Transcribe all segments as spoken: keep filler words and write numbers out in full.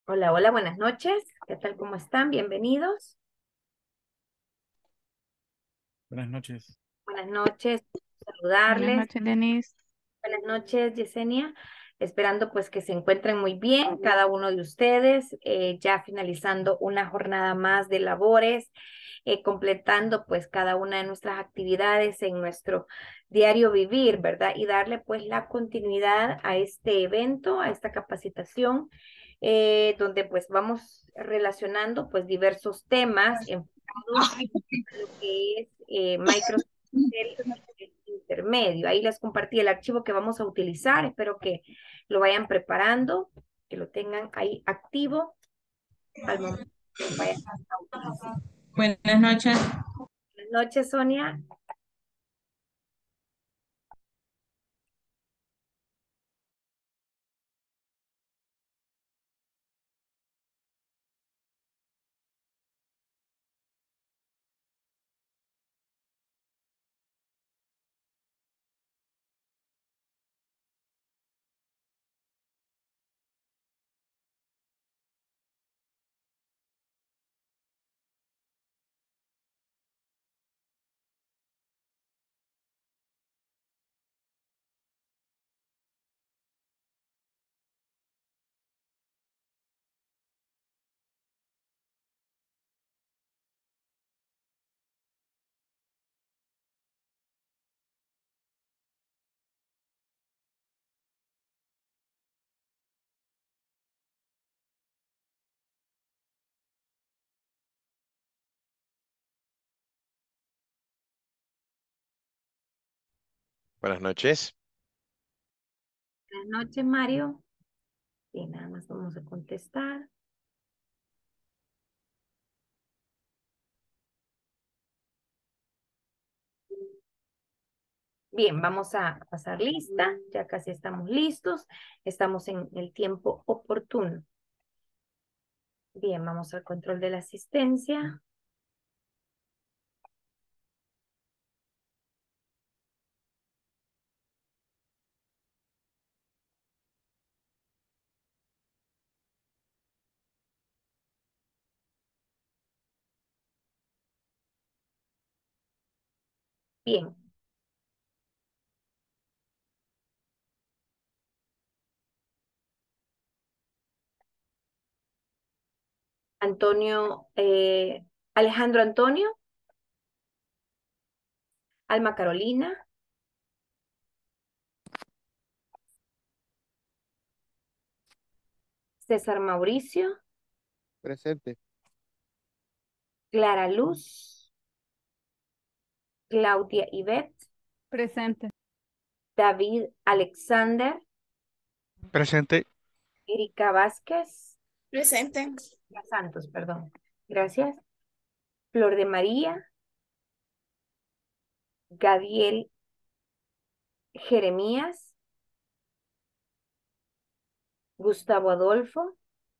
Hola, hola, buenas noches. ¿Qué tal? ¿Cómo están? Bienvenidos. Buenas noches. Buenas noches. Buenas Saludarles. noches, Denise. Buenas noches, Yesenia. Esperando pues que se encuentren muy bien cada uno de ustedes, eh, ya finalizando una jornada más de labores, eh, completando pues cada una de nuestras actividades en nuestro diario vivir, ¿verdad? Y darle pues la continuidad a este evento, a esta capacitación, eh, donde pues vamos relacionando pues diversos temas enfocados a lo que es eh, Microsoft Excel intermedio. Ahí les compartí el archivo que vamos a utilizar. Espero que lo vayan preparando, que lo tengan ahí activo al momento que lo vayan a utilizar. Buenas noches. Buenas noches, Sonia. Buenas noches. Buenas noches, Mario. Y nada más vamos a contestar. Bien, vamos a pasar lista. Ya casi estamos listos. Estamos en el tiempo oportuno. Bien, vamos al control de la asistencia. Bien. Antonio, eh, Alejandro Antonio, Alma Carolina, César Mauricio, Presente. Clara Luz, Claudia Ivette, Presente. David Alexander, Presente. Erika Vázquez, Presente. Santos, perdón. Gracias. Flor de María, Gabriel Jeremías, Gustavo Adolfo,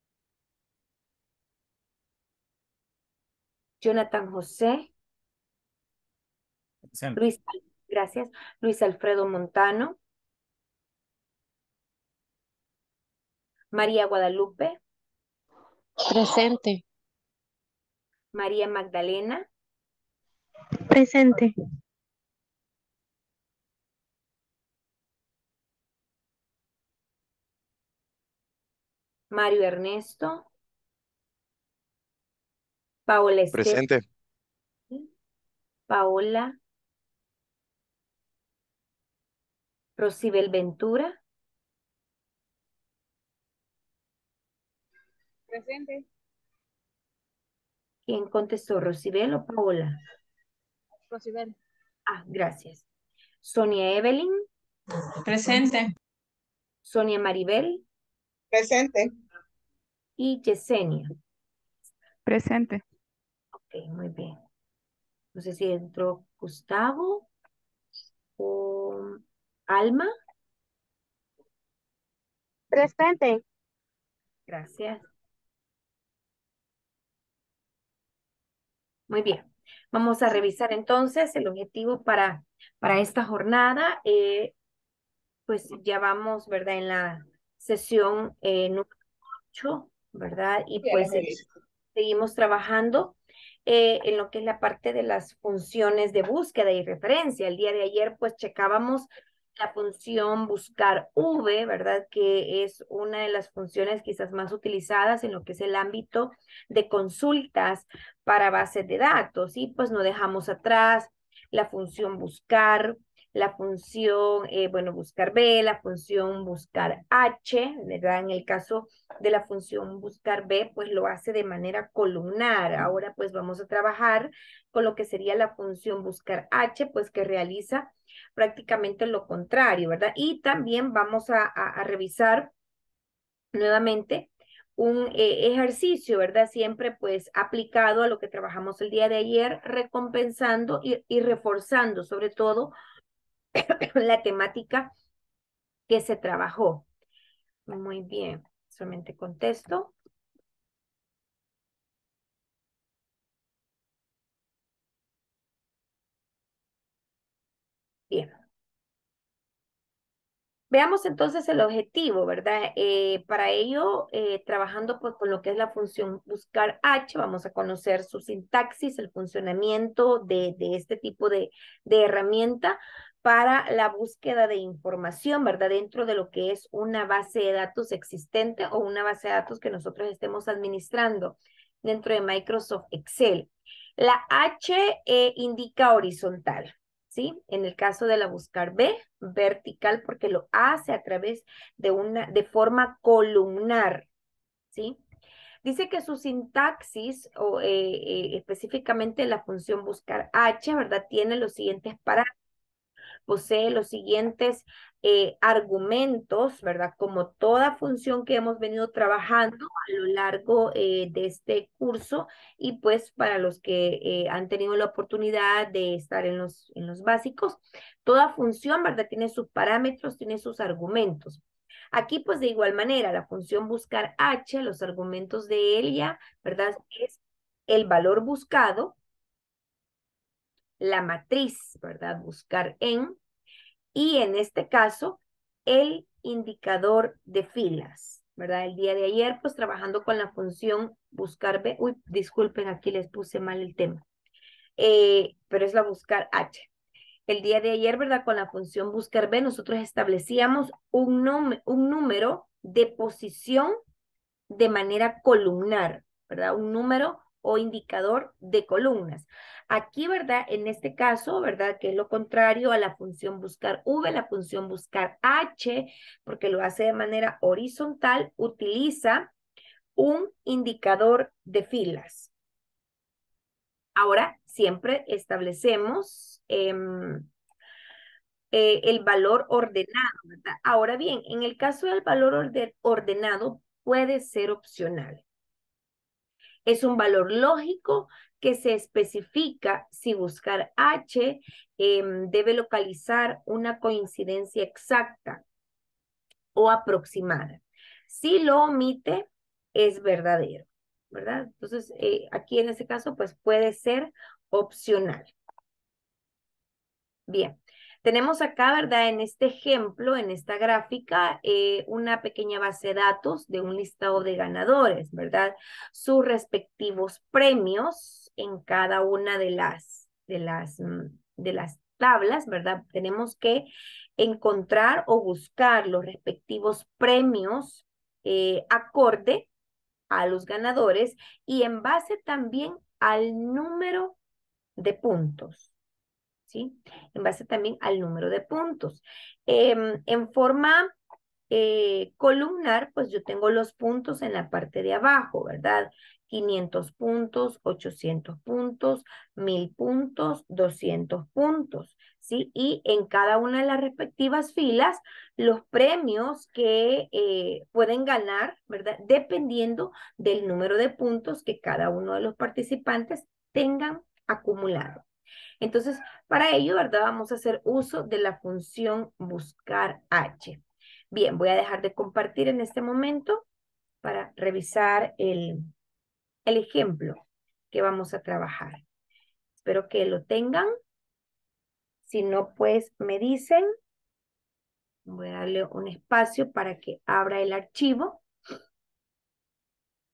Jonathan José, Presente. Luis, gracias, Luis Alfredo Montano, María Guadalupe, Presente. María Magdalena, Presente. Mario Ernesto, Paola Esteban, Presente. Paola, Rosibel Ventura, Presente. ¿quién contestó? ¿Rosibel o Paola? Rosibel. Ah, gracias. Sonia Evelyn, Presente. Sonia Maribel Presente. y Yesenia. Presente. Ok, muy bien. No sé si entró Gustavo o Alma. Presente. Gracias. Muy bien. Vamos a revisar entonces el objetivo para, para esta jornada. Eh, pues ya vamos, ¿verdad? En la sesión eh, número ocho ¿verdad? Y Ya pues las he eh, visto. seguimos trabajando eh, en lo que es la parte de las funciones de búsqueda y referencia. El día de ayer pues checábamos la función buscar V, ¿verdad? Que es una de las funciones quizás más utilizadas en lo que es el ámbito de consultas para bases de datos. Y pues no dejamos atrás la función buscar, la función, eh, bueno, buscar B, la función buscar H, ¿verdad? En el caso de la función buscar B, pues lo hace de manera columnar. Ahora pues vamos a trabajar con lo que sería la función buscar H, pues que realiza prácticamente lo contrario, ¿verdad? Y también vamos a, a, a revisar nuevamente un eh, ejercicio, ¿verdad? Siempre pues aplicado a lo que trabajamos el día de ayer, recompensando y, y reforzando sobre todo la temática que se trabajó. Muy bien, solamente contesto. Bien. Veamos entonces el objetivo, ¿verdad? Eh, para ello, eh, trabajando pues, con lo que es la función buscar H, vamos a conocer su sintaxis, el funcionamiento de, de este tipo de, de herramienta para la búsqueda de información, ¿verdad? Dentro de lo que es una base de datos existente o una base de datos que nosotros estemos administrando dentro de Microsoft Excel. La H eh, indica horizontal. ¿Sí? En el caso de la buscar B, vertical, porque lo hace a través de una, de forma columnar, ¿sí? Dice que su sintaxis, o eh, eh, específicamente la función buscar H, ¿verdad? Tiene los siguientes parámetros. Posee los siguientes eh, argumentos, ¿verdad? Como toda función que hemos venido trabajando a lo largo eh, de este curso y pues para los que eh, han tenido la oportunidad de estar en los, en los básicos, toda función, ¿verdad? Tiene sus parámetros, tiene sus argumentos. Aquí pues de igual manera, la función buscar H, los argumentos de ella, ¿verdad? Es el valor buscado, la matriz, ¿verdad? Buscar en, y en este caso, el indicador de filas, ¿verdad? El día de ayer, pues trabajando con la función buscar B, uy, disculpen, aquí les puse mal el tema, eh, pero es la buscar H. El día de ayer, ¿verdad? Con la función buscar B, nosotros establecíamos un, un número de posición de manera columnar, ¿verdad? Un número o indicador de columnas. Aquí, ¿verdad? En este caso, ¿verdad? Que es lo contrario a la función buscar V, la función buscar H, porque lo hace de manera horizontal, utiliza un indicador de filas. Ahora, siempre establecemos eh, eh, el valor ordenado, ¿verdad? Ahora bien, en el caso del valor orde ordenado, puede ser opcional. Es un valor lógico que se especifica si buscar H eh, debe localizar una coincidencia exacta o aproximada. Si lo omite, es verdadero, ¿verdad? Entonces, eh, aquí en este caso, pues puede ser opcional. Bien. Tenemos acá, ¿verdad? En este ejemplo, en esta gráfica, eh, una pequeña base de datos de un listado de ganadores, ¿verdad? Sus respectivos premios en cada una de las, de las, de las tablas, ¿verdad? Tenemos que encontrar o buscar los respectivos premios eh, acorde a los ganadores y en base también al número de puntos. ¿Sí? En base también al número de puntos. Eh, en forma eh, columnar, pues yo tengo los puntos en la parte de abajo, ¿verdad? quinientos puntos, ochocientos puntos, mil puntos, doscientos puntos, ¿sí? Y en cada una de las respectivas filas, los premios que eh, pueden ganar, ¿verdad? Dependiendo del número de puntos que cada uno de los participantes tengan acumulado. Entonces, para ello, ¿verdad? Vamos a hacer uso de la función buscar H. Bien, voy a dejar de compartir en este momento para revisar el, el ejemplo que vamos a trabajar. Espero que lo tengan. Si no, pues me dicen. Voy a darle un espacio para que abra el archivo.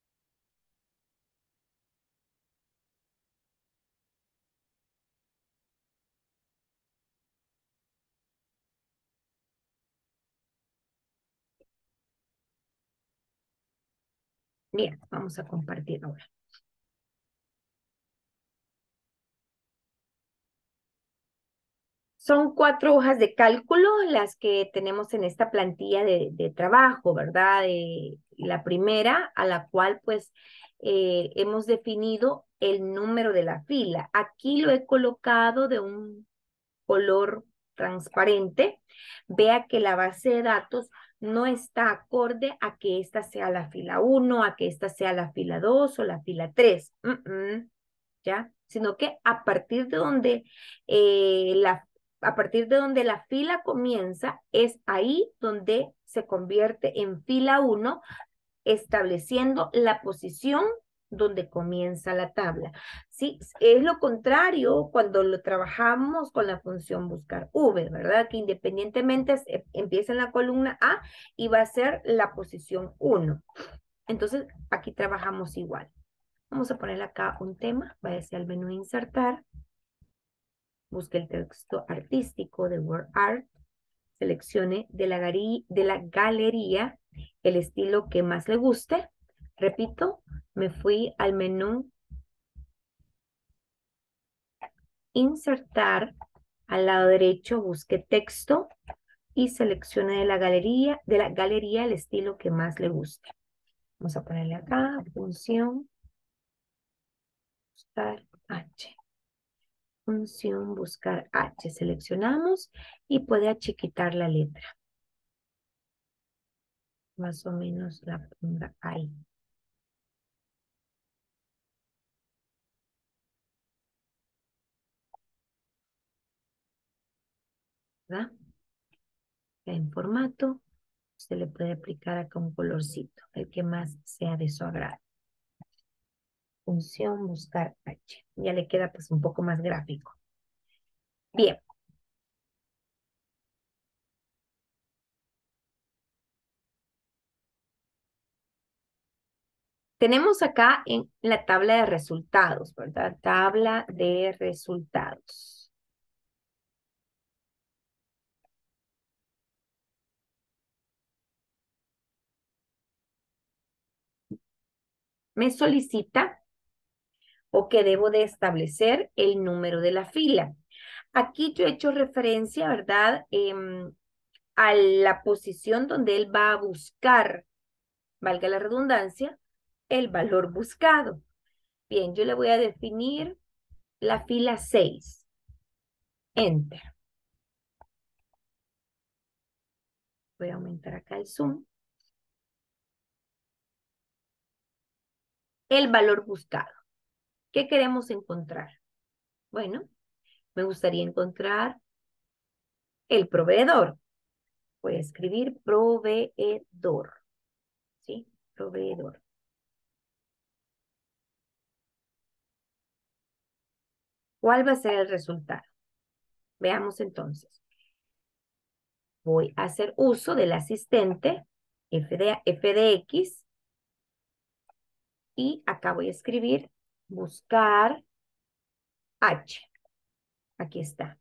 Bien, vamos a compartir ahora. Son cuatro hojas de cálculo las que tenemos en esta plantilla de, de trabajo, ¿verdad? Eh, la primera, a la cual pues eh, hemos definido el número de la fila. Aquí lo he colocado de un color transparente. Vea que la base de datos no está acorde a que esta sea la fila uno, a que esta sea la fila dos o la fila tres. Mm, mm, ¿ya? Sino que a partir de donde eh, la a partir de donde la fila comienza, es ahí donde se convierte en fila uno, estableciendo la posición donde comienza la tabla. Sí, es lo contrario cuando lo trabajamos con la función buscar V, ¿verdad? Que independientemente se- empieza en la columna A y va a ser la posición uno. Entonces, aquí trabajamos igual. Vamos a poner acá un tema, váyase al menú insertar, busque el texto artístico de Word Art, seleccione de la, de la galería el estilo que más le guste. Repito, me fui al menú insertar, al lado derecho busque texto y seleccione de la galería, de la galería el estilo que más le guste. Vamos a ponerle acá, función, buscar H. Función, buscar H. Seleccionamos y puede achiquitar la letra. Más o menos la ponga ahí. ¿Verdad? En formato, se le puede aplicar acá un colorcito, el que más sea de su agrado. Función, buscar H. Ya le queda pues un poco más gráfico. Bien. Tenemos acá en la tabla de resultados, ¿verdad? Tabla de resultados. Me solicita o que debo de establecer el número de la fila. Aquí yo he hecho referencia, ¿verdad? Eh, a la posición donde él va a buscar, valga la redundancia, el valor buscado. Bien, yo le voy a definir la fila seis. Enter. Voy a aumentar acá el zoom. El valor buscado. ¿Qué queremos encontrar? Bueno, me gustaría encontrar el proveedor. Voy a escribir proveedor. ¿Sí? Proveedor. ¿Cuál va a ser el resultado? Veamos entonces. Voy a hacer uso del asistente F de, F de X y acá voy a escribir buscar H. Aquí está.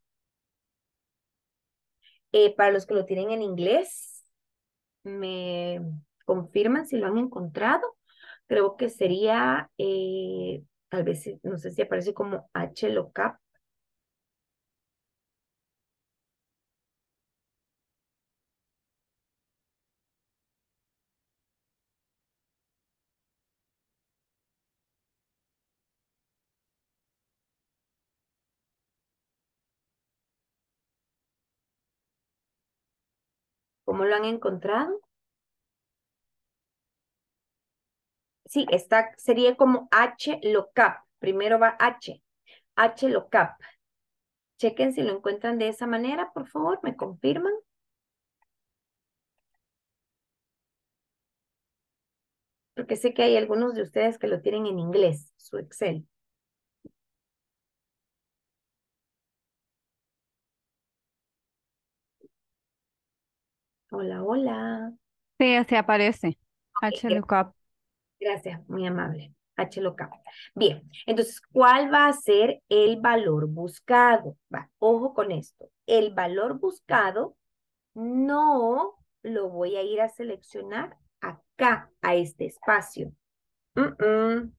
Eh, para los que lo tienen en inglés, me confirman si lo han encontrado. Creo que sería, eh, tal vez, no sé si aparece como H lookup. ¿Cómo lo han encontrado? Sí, está, sería como H lookup. Primero va H. H lookup. Chequen si lo encuentran de esa manera, por favor, me confirman. Porque sé que hay algunos de ustedes que lo tienen en inglés, su Excel. Hola, hola. Sí, así aparece. Ok, gra- HLOOKUP. gracias, muy amable. H lookup. Bien, entonces, ¿cuál va a ser el valor buscado? Va, ojo con esto. El valor buscado no lo voy a ir a seleccionar acá, a este espacio. Mm, mm.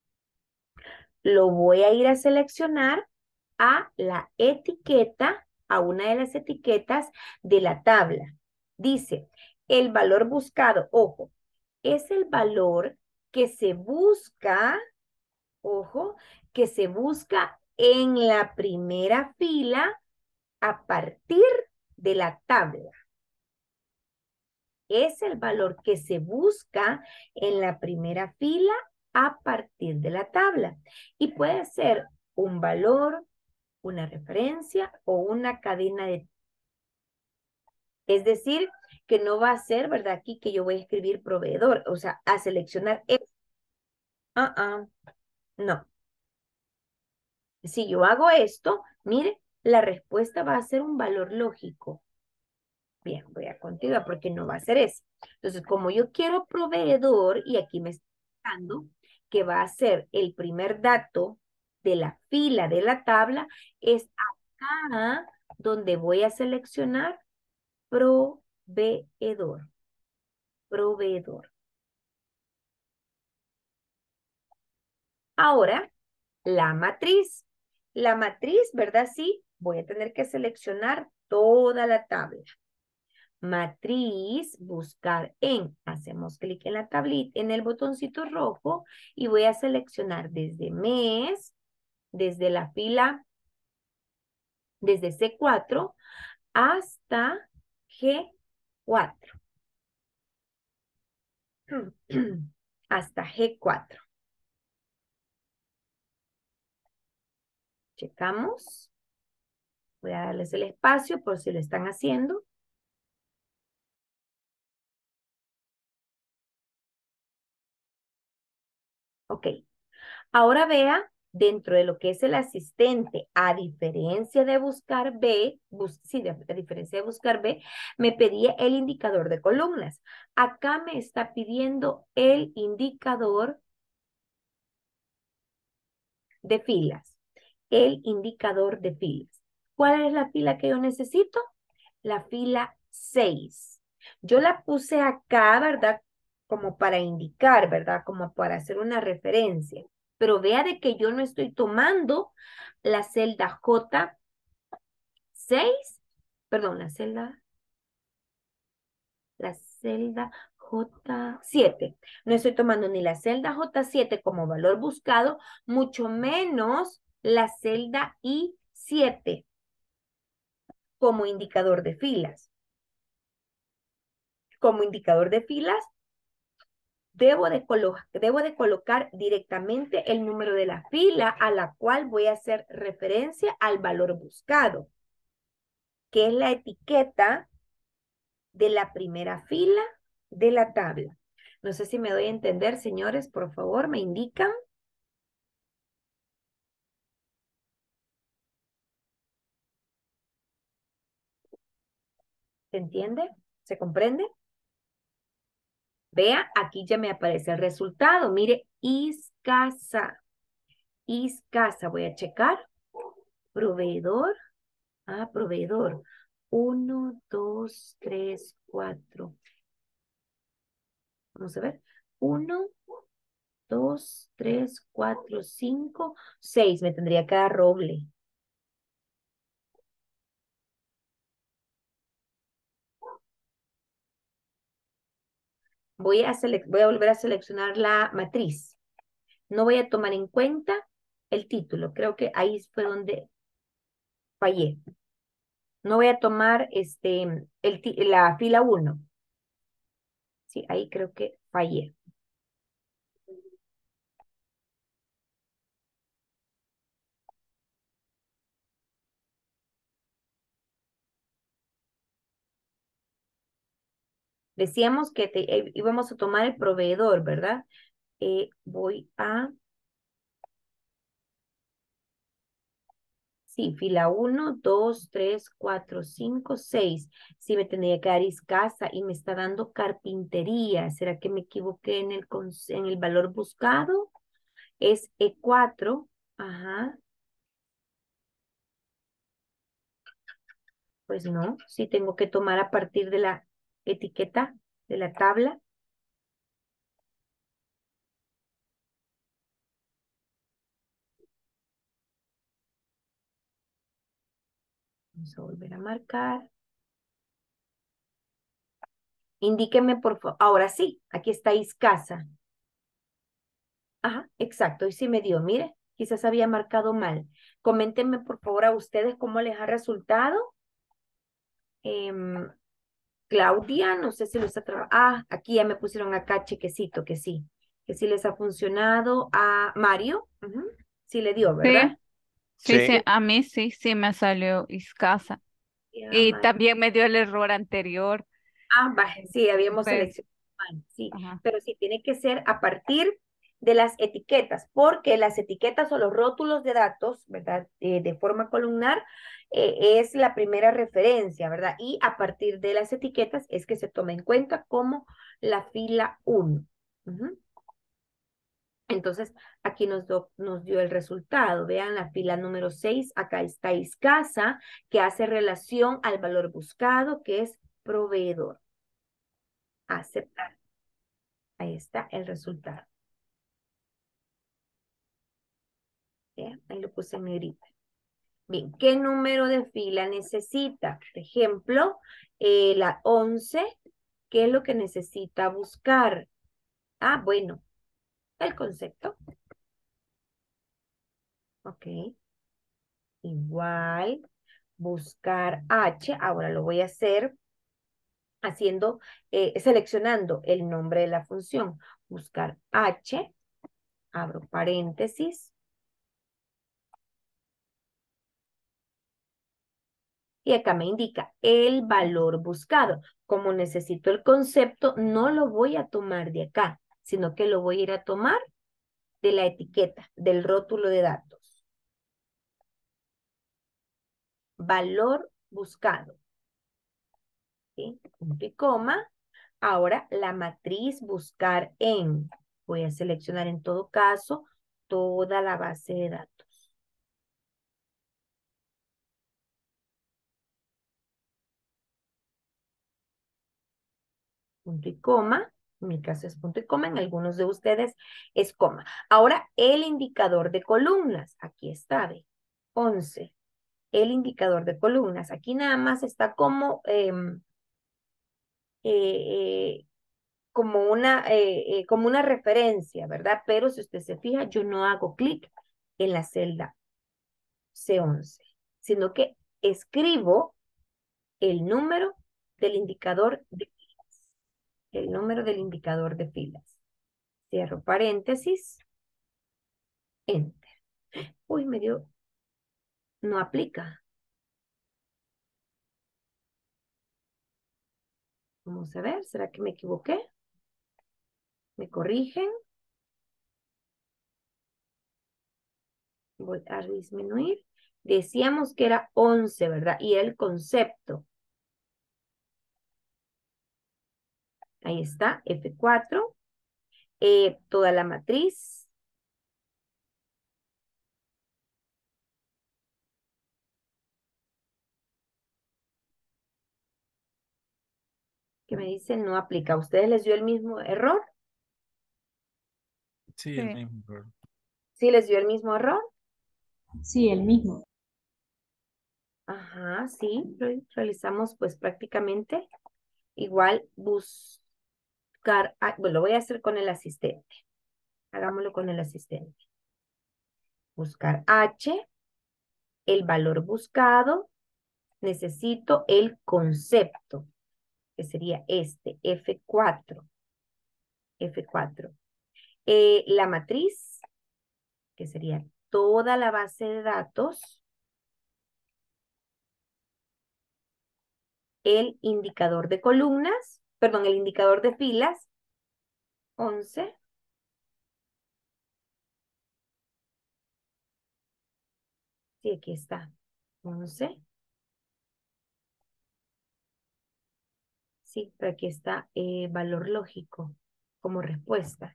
Lo voy a ir a seleccionar a la etiqueta, a una de las etiquetas de la tabla. Dice, el valor buscado, ojo, es el valor que se busca, ojo, que se busca en la primera fila a partir de la tabla. Es el valor que se busca en la primera fila a partir de la tabla. Y puede ser un valor, una referencia o una cadena de... Es decir, que no va a ser, ¿verdad? Aquí que yo voy a escribir proveedor, o sea, a seleccionar... Ah, ah, no. Si yo hago esto, mire, la respuesta va a ser un valor lógico. Bien, voy a continuar porque no va a ser eso. Entonces, como yo quiero proveedor, y aquí me está dando que va a ser el primer dato de la fila de la tabla, es acá donde voy a seleccionar proveedor. Proveedor. Ahora, la matriz. La matriz, ¿verdad? Sí, voy a tener que seleccionar toda la tabla. Matriz, buscar en. Hacemos clic en la tablita, en el botoncito rojo y voy a seleccionar desde mes, desde la fila, desde C cuatro hasta G cuatro. Hasta G cuatro. Checamos. Voy a darles el espacio por si lo están haciendo. Ok. Ahora vea, dentro de lo que es el asistente, a diferencia de buscar B, bus, sí, de, a diferencia de buscar B, me pedía el indicador de columnas. Acá me está pidiendo el indicador de filas. El indicador de filas. ¿Cuál es la fila que yo necesito? La fila seis. Yo la puse acá, ¿verdad? Como para indicar, ¿verdad? Como para hacer una referencia. Pero vea de que yo no estoy tomando la celda J seis, perdón, la celda, la celda J siete. No estoy tomando ni la celda J siete como valor buscado, mucho menos la celda I siete como indicador de filas. Como indicador de filas, Debo de, debo de colocar directamente el número de la fila a la cual voy a hacer referencia al valor buscado, que es la etiqueta de la primera fila de la tabla. No sé si me doy a entender, señores, por favor, me indican. ¿Se entiende? ¿Se comprende? Vea, aquí ya me aparece el resultado. Mire, Iscasa. Iscasa, voy a checar. Proveedor. Ah, proveedor. Uno, dos, tres, cuatro. Vamos a ver. Uno, dos, tres, cuatro, cinco, seis. Me tendría que dar roble. Voy a, voy a volver a seleccionar la matriz. No voy a tomar en cuenta el título. Creo que ahí fue donde fallé. No voy a tomar este, el, la fila uno. Sí, ahí creo que fallé. Decíamos que te, eh, íbamos a tomar el proveedor, ¿verdad? Eh, voy a... Sí, fila uno, dos, tres, cuatro, cinco, seis. Sí, me tendría que dar Iscasa y me está dando carpintería. ¿Será que me equivoqué en el, en el valor buscado? Es E cuatro. Ajá. Pues no, sí tengo que tomar a partir de la etiqueta de la tabla. Vamos a volver a marcar. Indíqueme, por favor. Ahora sí, aquí está Iscasa. Ajá, exacto, y sí me dio, mire, quizás había marcado mal. Coméntenme, por favor, a ustedes cómo les ha resultado. Em, Claudia, no sé si lo está trabajando. Ah, aquí ya me pusieron acá chequecito, que sí, que sí les ha funcionado. A Mario, ujú, sí le dio, ¿verdad? Sí, sí, Sí. sí, a mí sí, sí me salió escasa. Y a Y Mario. también me dio el error anterior. Ah, vaya, sí, habíamos Pues, seleccionado mal, sí, ajá. pero sí tiene que ser a partir de las etiquetas, porque las etiquetas o los rótulos de datos, ¿verdad? Eh, de forma columnar, eh, es la primera referencia, ¿verdad? Y a partir de las etiquetas es que se toma en cuenta como la fila uno. Ujú. Entonces, aquí nos, do- nos dio el resultado. Vean la fila número seis, acá está Iscasa, que hace relación al valor buscado, que es proveedor. Aceptar. Ahí está el resultado. Vean, ahí lo puse en negrita. Bien, ¿qué número de fila necesita? Por ejemplo, eh, la once, ¿qué es lo que necesita buscar? Ah, bueno, el concepto. Ok. Igual, buscar H. Ahora lo voy a hacer haciendo, eh, seleccionando el nombre de la función. Buscar H, abro paréntesis. Y acá me indica el valor buscado. Como necesito el concepto, no lo voy a tomar de acá, sino que lo voy a ir a tomar de la etiqueta, del rótulo de datos. Valor buscado. ¿Sí? Punto y coma. Ahora la matriz buscar en. Voy a seleccionar en todo caso toda la base de datos. Punto y coma. En mi caso es punto y coma, en algunos de ustedes es coma. Ahora el indicador de columnas. Aquí está, ve. once. El indicador de columnas. Aquí nada más está como, em, eh, eh, como, una, eh, eh, como una referencia, ¿verdad? Pero si usted se fija, yo no hago clic en la celda C once, sino que escribo el número del indicador de filas. El número del indicador de filas. Cierro paréntesis, enter. Uy, me dio, no aplica. Vamos a ver, ¿será que me equivoqué? ¿Me corrigen? Voy a disminuir. Decíamos que era once, ¿verdad? Y el concepto. Ahí está, F cuatro. Eh, toda la matriz. Que me dice no aplica. ¿A ustedes les dio el mismo error? Sí, el Sí. mismo error. ¿Sí les dio el mismo error? Sí, el mismo. Ajá, sí. Re- Realizamos pues prácticamente igual buscar. Ah, bueno, lo voy a hacer con el asistente. Hagámoslo con el asistente. Buscar H, el valor buscado. Necesito el concepto, que sería este, F cuatro. F cuatro. Eh, la matriz, que sería toda la base de datos. El indicador de columnas, perdón, el indicador de filas, once. Sí, aquí está, once. Sí, pero aquí está eh, valor lógico como respuesta.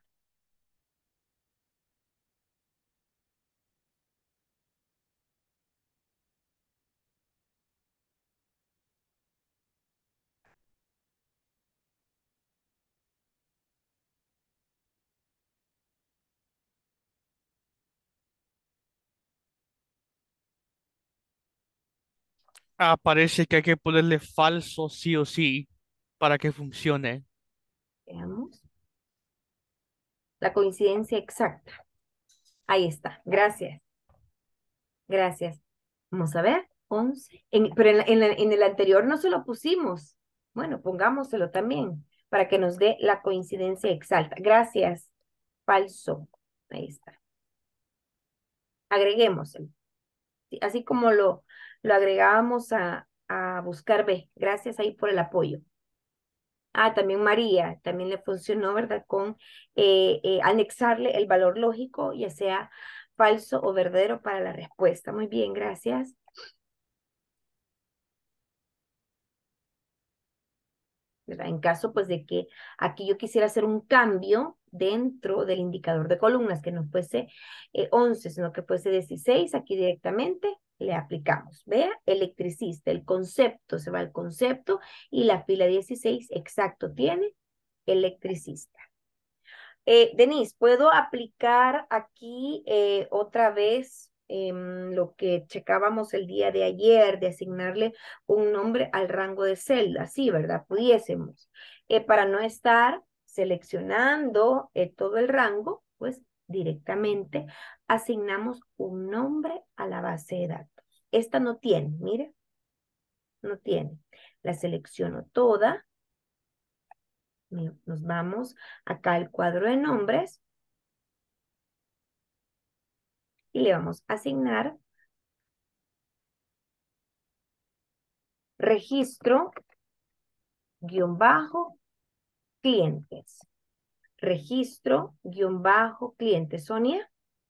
aparece que hay que ponerle falso sí o sí para que funcione. Veamos. La coincidencia exacta. Ahí está. Gracias. Gracias. Vamos a ver. once. En- pero en, la- en la- en el anterior no se lo pusimos. Bueno, pongámoselo también para que nos dé la coincidencia exacta. Gracias. Falso. Ahí está. Agreguémoselo. Sí, así como lo, lo agregábamos a, a buscar B. Gracias ahí por el apoyo. Ah, también María, también le funcionó, ¿verdad? Con eh, eh, anexarle el valor lógico, ya sea falso o verdadero para la respuesta. Muy bien, gracias. ¿Verdad? En caso, pues, de que aquí yo quisiera hacer un cambio dentro del indicador de columnas, que no fuese eh, once, sino que fuese dieciséis, aquí directamente le aplicamos. Vea, electricista, el concepto, se va al concepto y la fila dieciséis exacto tiene electricista. Eh, Denise, ¿puedo aplicar aquí eh, otra vez em, lo que checábamos el día de ayer, de asignarle un nombre al rango de celda? Sí, ¿verdad? Pudiésemos. Eh, para no estar seleccionando eh, todo el rango, pues directamente asignamos un nombre a la base de datos. Esta no tiene, mire, no tiene. La selecciono toda. Nos vamos acá al cuadro de nombres y le vamos a asignar registro guión bajo clientes. Registro guión bajo clientes. Sonia,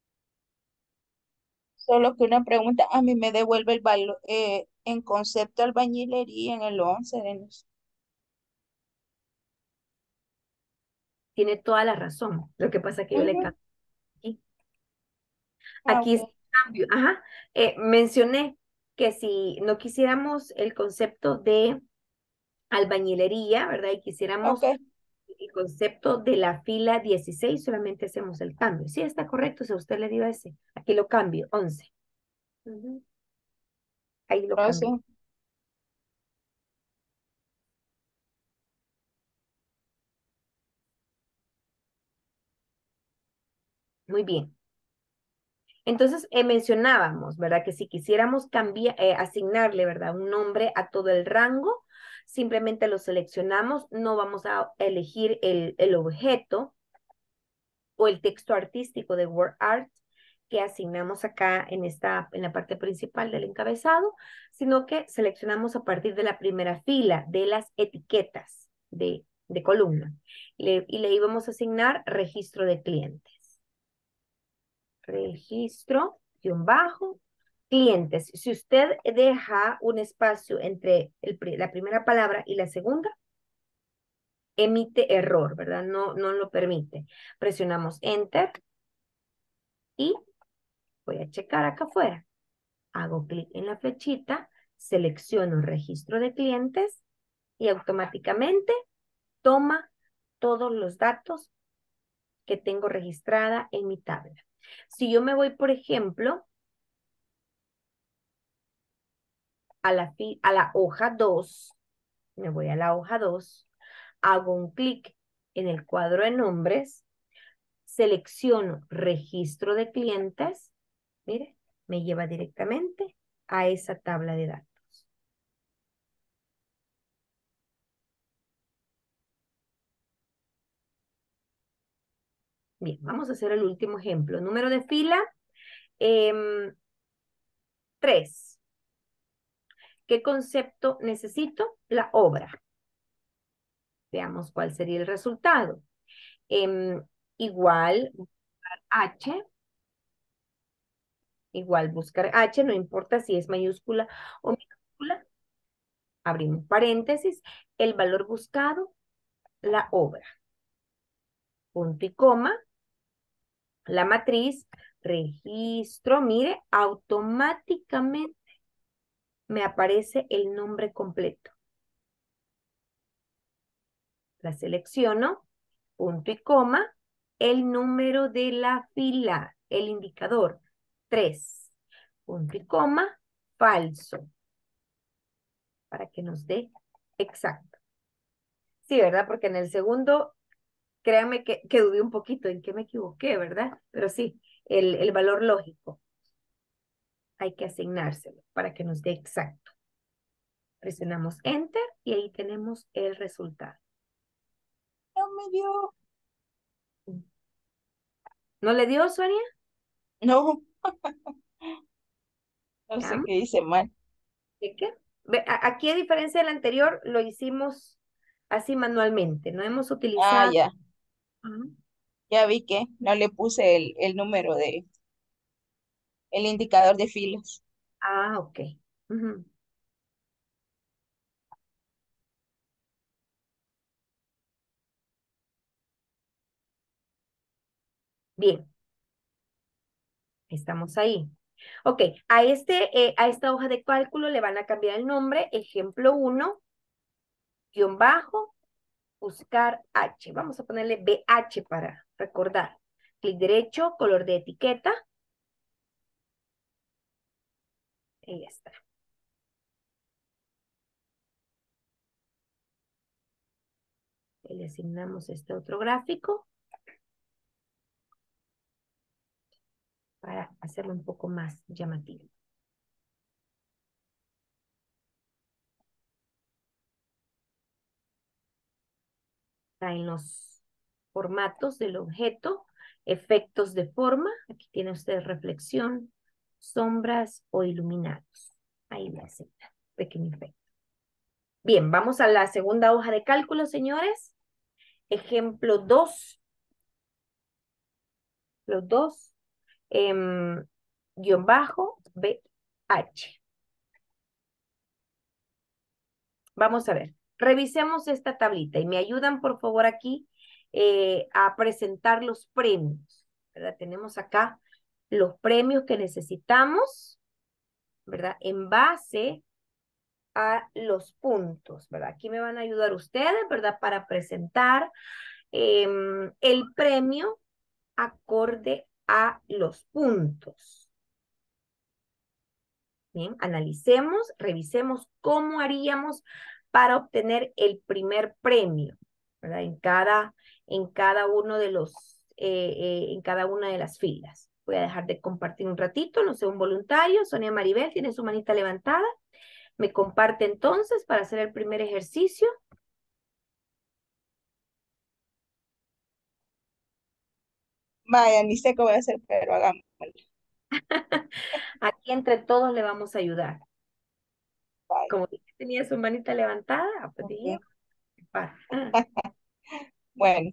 Solo que una pregunta, a mí me devuelve el valor eh, en concepto albañilería en el once. Denis. tiene toda la razón. Lo que pasa es que yo le Ujú. cambio aquí. Ah, Aquí es ok. cambio. Ajá. Eh, mencioné que si no quisiéramos el concepto de albañilería, ¿verdad? Y Ok. quisiéramos el concepto de la fila dieciséis, solamente hacemos el cambio. Sí, está correcto, si a usted le dio ese. Aquí lo cambio, once. Ujú. Ahí lo cambio. Gracias. Muy bien. Entonces, eh, mencionábamos, ¿verdad? Que si quisiéramos cambiar, eh, asignarle, ¿verdad? Un nombre a todo el rango, simplemente lo seleccionamos, no vamos a elegir el, el objeto o el texto artístico de WordArt que asignamos acá en, esta, en la parte principal del encabezado, sino que seleccionamos a partir de la primera fila de las etiquetas de, de columna. Le, y le íbamos a asignar registro de clientes. Registro, guión bajo, clientes. Si usted deja un espacio entre el, la primera palabra y la segunda, emite error, ¿verdad? No, no lo permite. Presionamos Enter y voy a checar acá afuera. Hago clic en la flechita, selecciono registro de clientes y automáticamente toma todos los datos que tengo registrada en mi tabla. Si yo me voy, por ejemplo, a la, fi a la hoja dos, me voy a la hoja dos, hago un clic en el cuadro de nombres, selecciono registro de clientes, mire, me lleva directamente a esa tabla de datos. Bien, vamos a hacer el último ejemplo. Número de fila, eh, tres. ¿Qué concepto necesito? La obra. Veamos cuál sería el resultado. Eh, igual, H, igual buscar H, no importa si es mayúscula o minúscula. Abrimos paréntesis, el valor buscado, la obra. Punto y coma, la matriz, registro, mire, automáticamente me aparece el nombre completo. La selecciono, punto y coma, el número de la fila, el indicador, tres. Punto y coma, falso. para que nos dé exacto. Sí, ¿verdad? Porque en el segundo, créanme que, que dudé un poquito en qué me equivoqué, ¿verdad? Pero sí, el, el valor lógico hay que asignárselo para que nos dé exacto. Presionamos Enter y ahí tenemos el resultado. No me dio. ¿No le dio, Sonia? No, no sé Veamos. qué hice mal. ¿De qué? Ve, a- Aquí, a diferencia del anterior, lo hicimos así manualmente. No hemos Ah, utilizado. ya. Ajá. Ya vi que no le puse el, el número de, el indicador de filas. Ah, ok. Ujú. Bien, estamos ahí. Ok, a, este, eh, a esta hoja de cálculo le van a cambiar el nombre, ejemplo uno, guión bajo, buscar H. Vamos a ponerle B H para recordar. Clic derecho, color de etiqueta. Ahí está. Y le asignamos este otro gráfico para hacerlo un poco más llamativo. Está en los formatos del objeto, efectos de forma. Aquí tiene usted reflexión, sombras o iluminados. Ahí le asigna pequeño efecto. Bien, vamos a la segunda hoja de cálculo, señores. Ejemplo dos. Los dos. em, guión bajo B H. Vamos a ver. Revisemos esta tablita y me ayudan, por favor, aquí eh, a presentar los premios. ¿Verdad? Tenemos acá los premios que necesitamos, ¿verdad? En base a los puntos, ¿verdad? Aquí me van a ayudar ustedes, ¿verdad? Para presentar em, el premio acorde a los puntos. Bien, analicemos, revisemos cómo haríamos para obtener el primer premio, ¿verdad? En cada, en cada uno de los, eh, eh, en cada una de las filas. Voy a dejar de compartir un ratito, no sé, un voluntario. Sonia Maribel tiene su manita levantada. Me comparte entonces para hacer el primer ejercicio. Vaya, ni sé qué voy a hacer, pero hagamos. Aquí entre todos le vamos a ayudar. Vaya, Como dije, tenía su manita levantada, pues dije, ok. va. Ah, Bueno,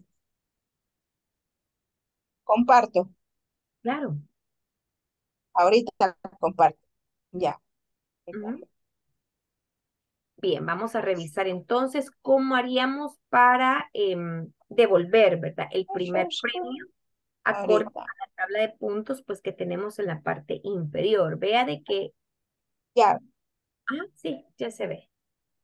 comparto. claro. Ahorita comparto. Ya. Ujú. Bien, vamos a revisar entonces cómo haríamos para em, devolver, ¿verdad? El primer premio acorde Ahorita. a la tabla de puntos, pues que tenemos en la parte inferior. Vea de que, Ya. ah, sí, ya se ve.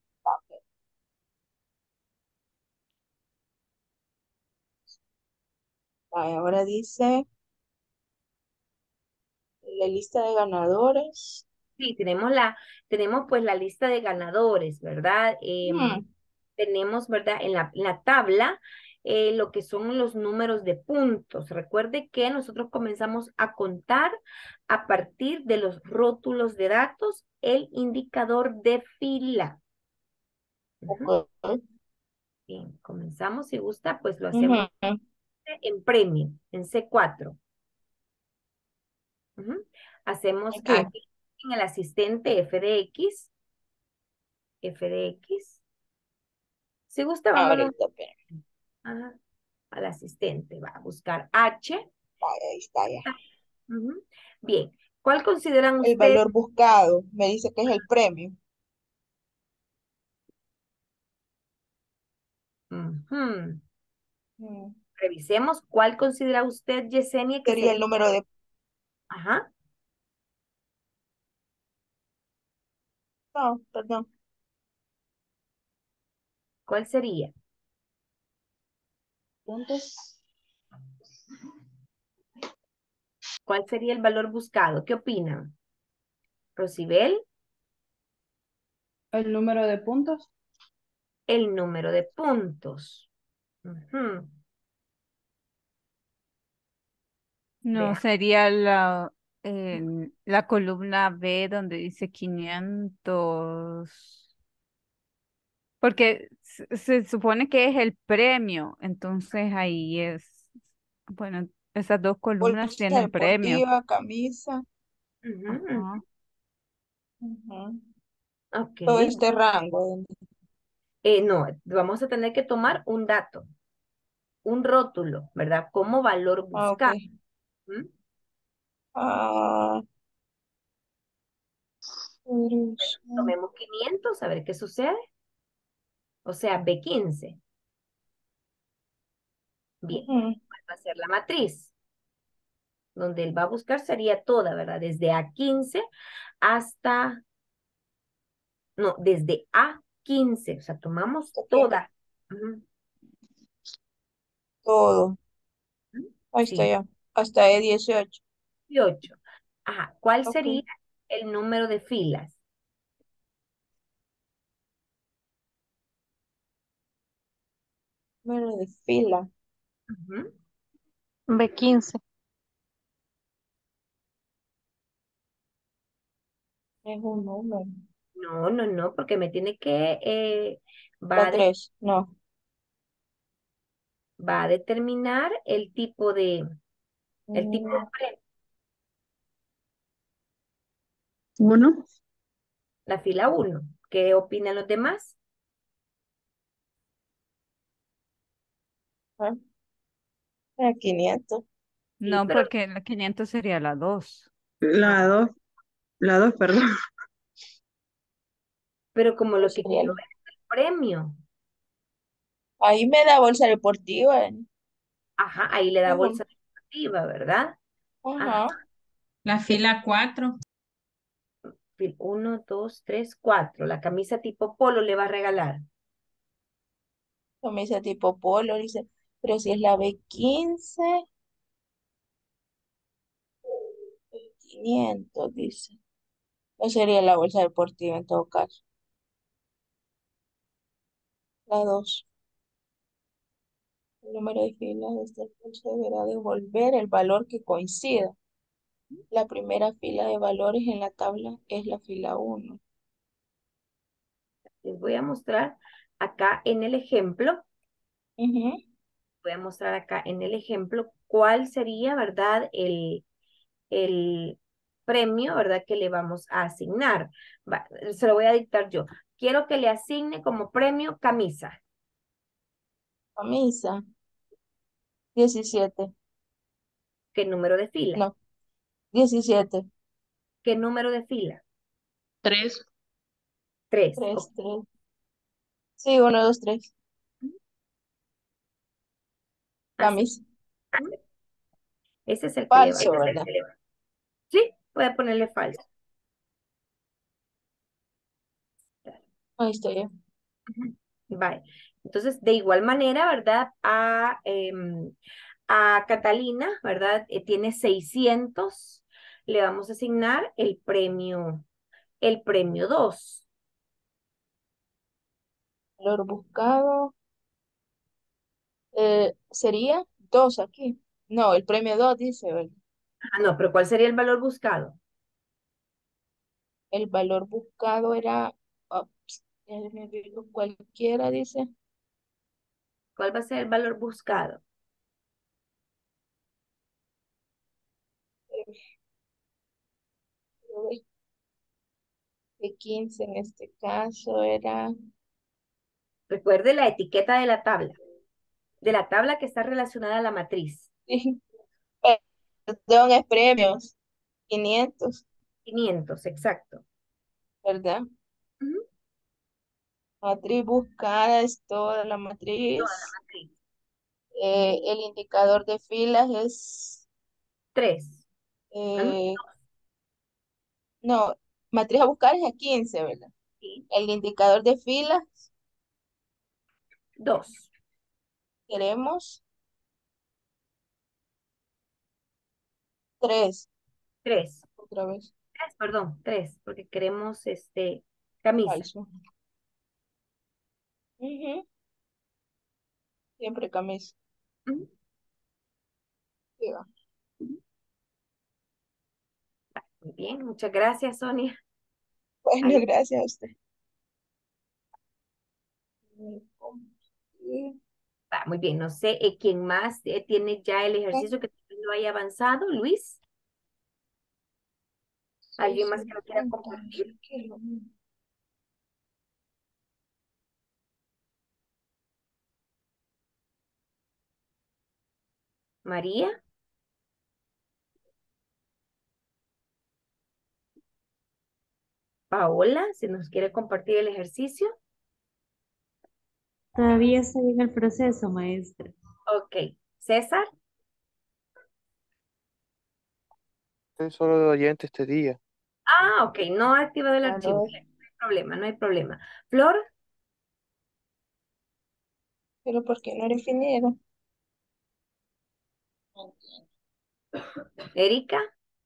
Vaya, ahora dice la lista de ganadores. Sí, tenemos la, tenemos pues la lista de ganadores, ¿verdad? Em, Hmm, tenemos, ¿verdad? En la, en la tabla eh, lo que son los números de puntos. Recuerde que nosotros comenzamos a contar a partir de los rótulos de datos el indicador de fila. Ujú. ok. Bien, comenzamos. Si gusta, pues lo hacemos Ujú, en premio, en C cuatro. Ujú. Hacemos aquí. aquí en el asistente F de X, F de X. Si gusta, vámonos Ahorita, espera. a- al asistente. Va a buscar H. Vaya, ahí está ya. Ujú. Bien, ¿cuál consideran El ustedes? valor buscado. Me dice que es el premio. Ujú. Hmm, Revisemos cuál considera usted, Yesenia, que Sería sería. el número de... Ajá. No, perdón. ¿Cuál sería? Puntos. ¿Cuál sería el valor buscado? ¿Qué opinan? ¿Rosibel? El número de puntos. El número de puntos. Ujú. No, Vea. sería la, en la columna B donde dice quinientos. Porque se, se supone que es el premio, entonces ahí es, bueno, esas dos columnas Bolsa tienen premio. deportiva, camisa. Ujú, Ajá. ujú. Ujú. Ok. Todo este rango. Eh, no, vamos a tener que tomar un dato, un rótulo, ¿verdad? Como valor Ah, ok. buscar. ¿Mm? Ah, Urus- Tomemos quinientos, a ver qué sucede. O sea, b quince. Bien, ujú. ¿cuál va a ser la matriz? Donde él va a buscar sería toda, ¿verdad? Desde a quince hasta, no, desde a quince. O sea, tomamos Ok, toda. Ujú, todo. ujú. Ahí está Sí, ya. Hasta E dieciocho. dieciocho. Ajá, ¿cuál Ok. sería el número de filas? Número de fila. Ujú. B quince. Es un número. No, no, no, porque me tiene que, eh, va La a, de- tres. No. va a determinar el tipo de, el tipo de Mm, premio. Uno. La fila uno. ¿Qué opinan los demás? ah, Era quinientos. Sí, No, pero, porque la quinientos sería la dos. ah, La dos, la dos, perdón. pero como Pero lo que sería quiero el- es el premio. Ahí me da bolsa deportiva. ¿Eh? Ajá, ahí le da Ujú. bolsa deportiva, ¿verdad? Ajá, Ajá. La fila cuatro. fil- uno, dos, tres, cuatro. La camisa tipo polo le va a regalar. Camisa tipo polo, dice. Pero si es la B quince, quinientos, dice. No sería la bolsa deportiva en todo caso. La dos. El número de filas de esta bolsa deberá devolver el valor que coincida. La primera fila de valores en la tabla es la fila uno. Les voy a mostrar acá en el ejemplo, Ujú. voy a mostrar acá en el ejemplo cuál sería, ¿verdad? El, el premio, ¿verdad? Que le vamos a asignar. Va, se lo voy a dictar yo. Quiero que le asigne como premio camisa. Camisa. Diecisiete. ¿Qué número de fila? No, diecisiete. ¿Qué número de fila? Tres. Tres. Tres, Ok. tres. Sí, uno, dos, tres. Así. Camisa. Ese es el que le va. Falso, ¿verdad? Sí, voy a ponerle falso. Ahí está ya. Ujú. Vale. Entonces, de igual manera, ¿verdad? A, em, a Catalina, ¿verdad? Eh, tiene seiscientos. Le vamos a asignar el premio, el premio dos. Valor buscado. Eh, sería dos aquí. No, el premio dos dice, ¿verdad? Ah, no, pero ¿cuál sería el valor buscado? El valor buscado era, ah, déjame ver, cualquiera, dice. ¿Cuál va a ser el valor buscado? De quince en este caso era Recuerde la etiqueta de la tabla, de la tabla que está relacionada a la matriz. perdón, es premios, quinientos, quinientos, exacto. ¿verdad? Ujú. Matriz buscada es toda la Toda la matriz. matriz. Eh, el indicador de filas es, Tres. Ah, no, eh, no, matriz a buscar es a quince, ¿verdad? sí. El indicador de filas Dos. queremos tres, Tres. otra vez. Tres, perdón, tres, porque queremos este, Camisa. Falso. Ujú. Siempre camisa. Ujú. Sí, va. Muy bien, muchas gracias, Sonia. Bueno, Ahí gracias a usted. Mm, compartir. va, muy bien. No sé eh, quién más eh, tiene ya el Ah, ejercicio que no haya avanzado. Luis, ¿alguien más que lo quiera seiscientos cincuenta, compartir? que es lo mismo. María, Paola, si nos quiere compartir el ejercicio. Todavía estoy en el proceso, maestra. Ok. César. Estoy solo de oyente este día. Ah, ok, no ha activado el archivo. Valor, Bien, no hay problema, no hay problema. Flor, pero ¿por qué no definieron? Erika,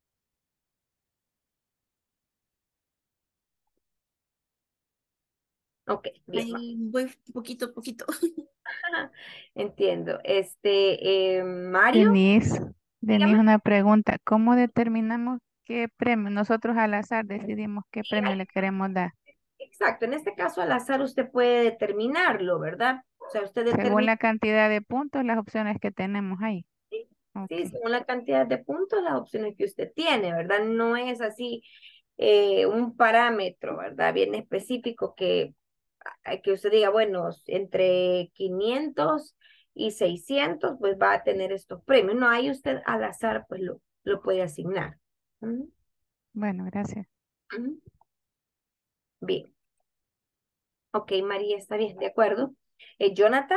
ok, bien, va. Ahí voy poquito a poquito. Entiendo. Este, eh, Mario, Denise, dígame. Denise, una pregunta. ¿Cómo determinamos qué premio? Nosotros al azar decidimos qué premio le queremos dar. Exacto, en este caso al azar usted puede determinarlo, ¿verdad? O sea, usted Según determina, la cantidad de puntos, las opciones que tenemos ahí. sí, sí, Ok. según la cantidad de puntos, las opciones que usted tiene, ¿verdad? No es así eh, un parámetro, ¿verdad? Bien específico que, a- que usted diga, bueno, entre quinientos y seiscientos, pues va a tener estos premios. No, ahí usted al azar, pues lo, lo puede asignar. Ujú, Bueno, gracias. ujú. Bien, ok, María, está bien, de acuerdo. Eh, Jonathan,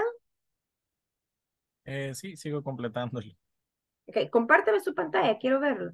Eh, sí, sigo completándolo. ok, compárteme su pantalla, quiero verlo.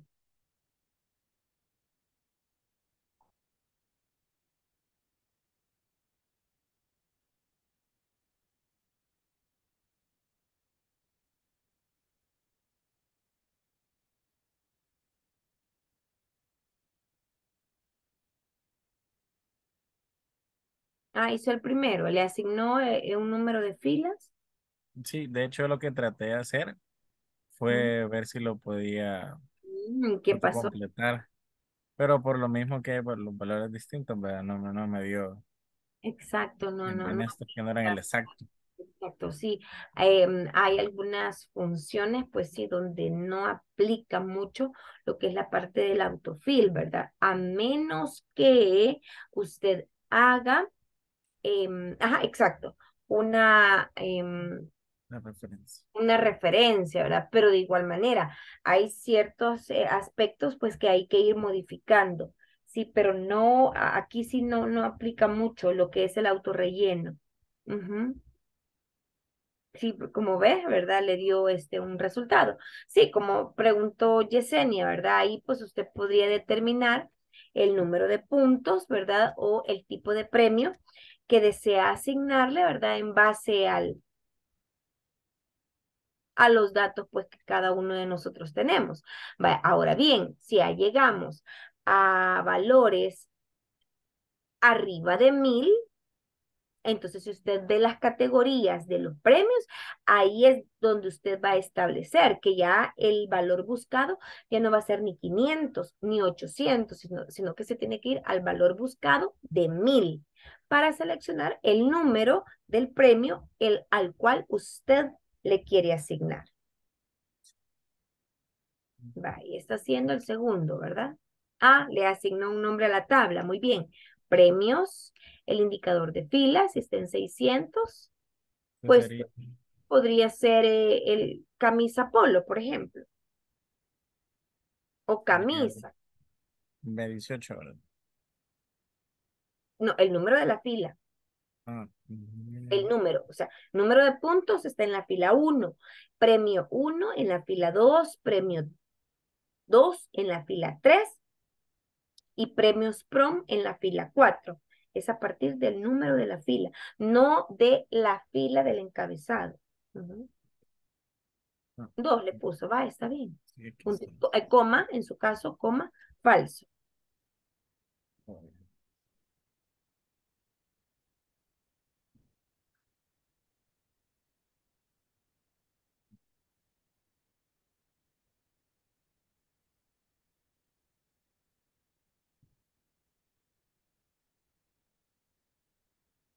Ah, hizo el primero, le asignó eh, un número de filas. Sí, de hecho lo que traté de hacer Ujú. fue ver si lo podía Mm, ¿qué pasó? completar, pero por lo mismo que pues, los valores distintos, ¿verdad? No, me- no me dio Exacto, no, en, no, en no. estos que no eran el exacto. Exacto, sí. Em, hay algunas funciones, pues sí, donde no aplica mucho lo que es la parte del autofill, ¿verdad? A menos que usted haga, em, ajá, exacto, una, em, La referencia. una referencia, ¿verdad? Pero de igual manera, hay ciertos eh, aspectos, pues, que hay que ir modificando, sí, pero no, a- aquí sí no, no aplica mucho lo que es el autorrelleno. Ujú. Sí, como ves, ¿verdad? Le dio este un resultado. Sí, como preguntó Yesenia, ¿verdad? Ahí pues usted podría determinar el número de puntos, ¿verdad? O el tipo de premio que desea asignarle, ¿verdad? En base al, a los datos pues que cada uno de nosotros tenemos. Va, ahora bien, si ya llegamos a valores arriba de mil, entonces, si usted ve las categorías de los premios, ahí es donde usted va a establecer que ya el valor buscado ya no va a ser ni quinientos ni ochocientos, sino, sino que se tiene que ir al valor buscado de mil para seleccionar el número del premio el, al cual usted le quiere asignar. Va, y está haciendo el segundo, ¿verdad? Ah, le asignó un nombre a la tabla. Muy bien. Premios, el indicador de filas, está en seiscientos. Ese Pues sería podría ser eh, el camisa polo, por ejemplo, o sería camisa. B dieciocho, ¿verdad? No, el número de la fila, Ah, el mm, número, o sea, número de puntos está en la fila uno, premio uno en la fila dos, premio dos en la fila tres y premios prom en la fila cuatro. Es a partir del número de la fila, no de la fila del encabezado. Ujú. no, Dos le puso, va, está bien. sí, aquí Punto, está. eh, coma, en su caso, coma, falso.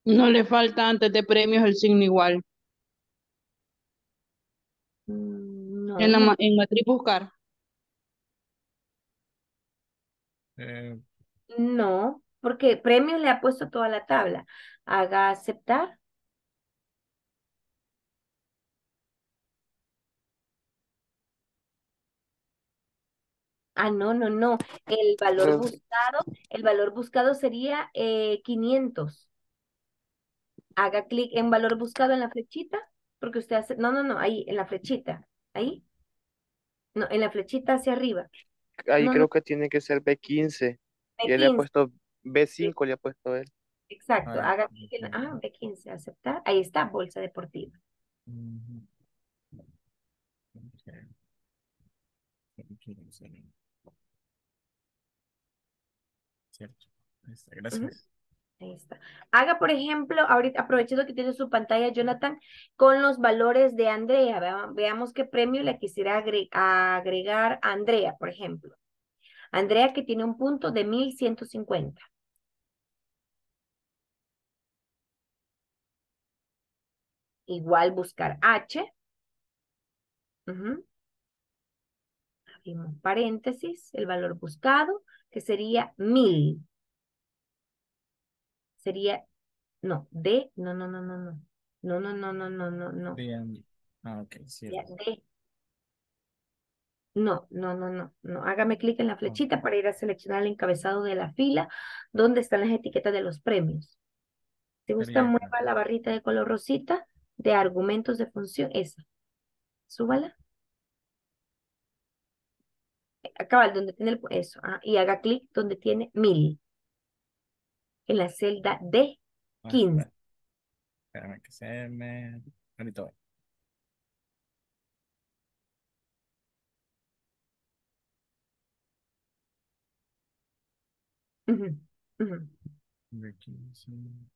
No le falta antes de premios el signo igual. Mm, No, En la no, ma- en matriz buscar. Eh, no, porque premios le ha puesto toda la tabla. Haga aceptar. Ah, no, no, no. El valor Pero buscado, el valor buscado sería eh, quinientos. Haga clic en valor buscado en la flechita, porque usted hace, no, no, no, ahí, en la flechita, ahí, no, en la flechita hacia arriba. ahí No, no, creo que tiene que ser B quince. Y él le ha B quince, puesto B sí, cinco, le ha puesto él. exacto, ay, haga clic en, ah, B quince, aceptar, ahí está, bolsa deportiva. ujú, ok, ok, cierto. Ahí está, Ujú, gracias. ahí está. Haga, por ejemplo, ahorita aprovechando que tiene su pantalla, Jonathan, con los valores de Andrea. Vea- veamos qué premio le quisiera agre- agregar a Andrea, por ejemplo. Andrea que tiene un punto de mil ciento cincuenta. Igual buscar H. Ujú. Abrimos paréntesis, el valor buscado, que sería mil. Sería, no, D, no, no, no, no, no. No, no, no, no, no, no, no. Bien. Ah, ok, Sería cierto. D. No, no, no, no, no. Hágame clic en la Oh, flechita para ir a seleccionar el encabezado de la fila, donde están las etiquetas de los premios. Si gusta, sería mueva acá. la barrita de color rosita de argumentos de función, esa. Súbala. Acaba donde tiene el, eso, ah, y haga clic donde tiene mil, en la celda D Ah, quince. espera, espérame que se me... Ahorita voy. Ujú, ujú. B quince.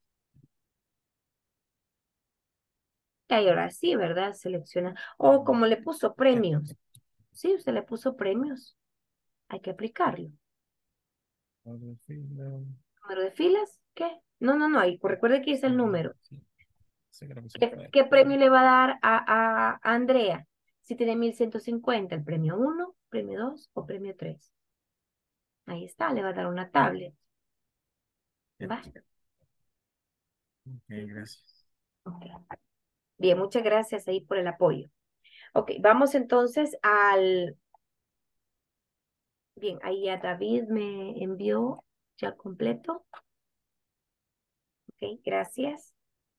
Y ahora sí, ¿verdad? Selecciona. O como le puso Ya. premios. Sí, usted le puso premios. Hay que aplicarlo. Otro filo. ¿Número de filas? ¿Qué? No, no, no. Ahí, recuerde que es el Mm, número. sí, sí, creo que se ¿Qué, puede. qué premio le va a dar a, a Andrea? Si tiene mil ciento cincuenta, el premio uno, premio dos o premio tres. Ahí está, le va a dar una tablet. ¿Va? Cierto. Ok, gracias. Ok. Bien, muchas gracias ahí por el apoyo. Ok, vamos entonces al... Bien, ahí ya David me envió ya completo. Ok, gracias.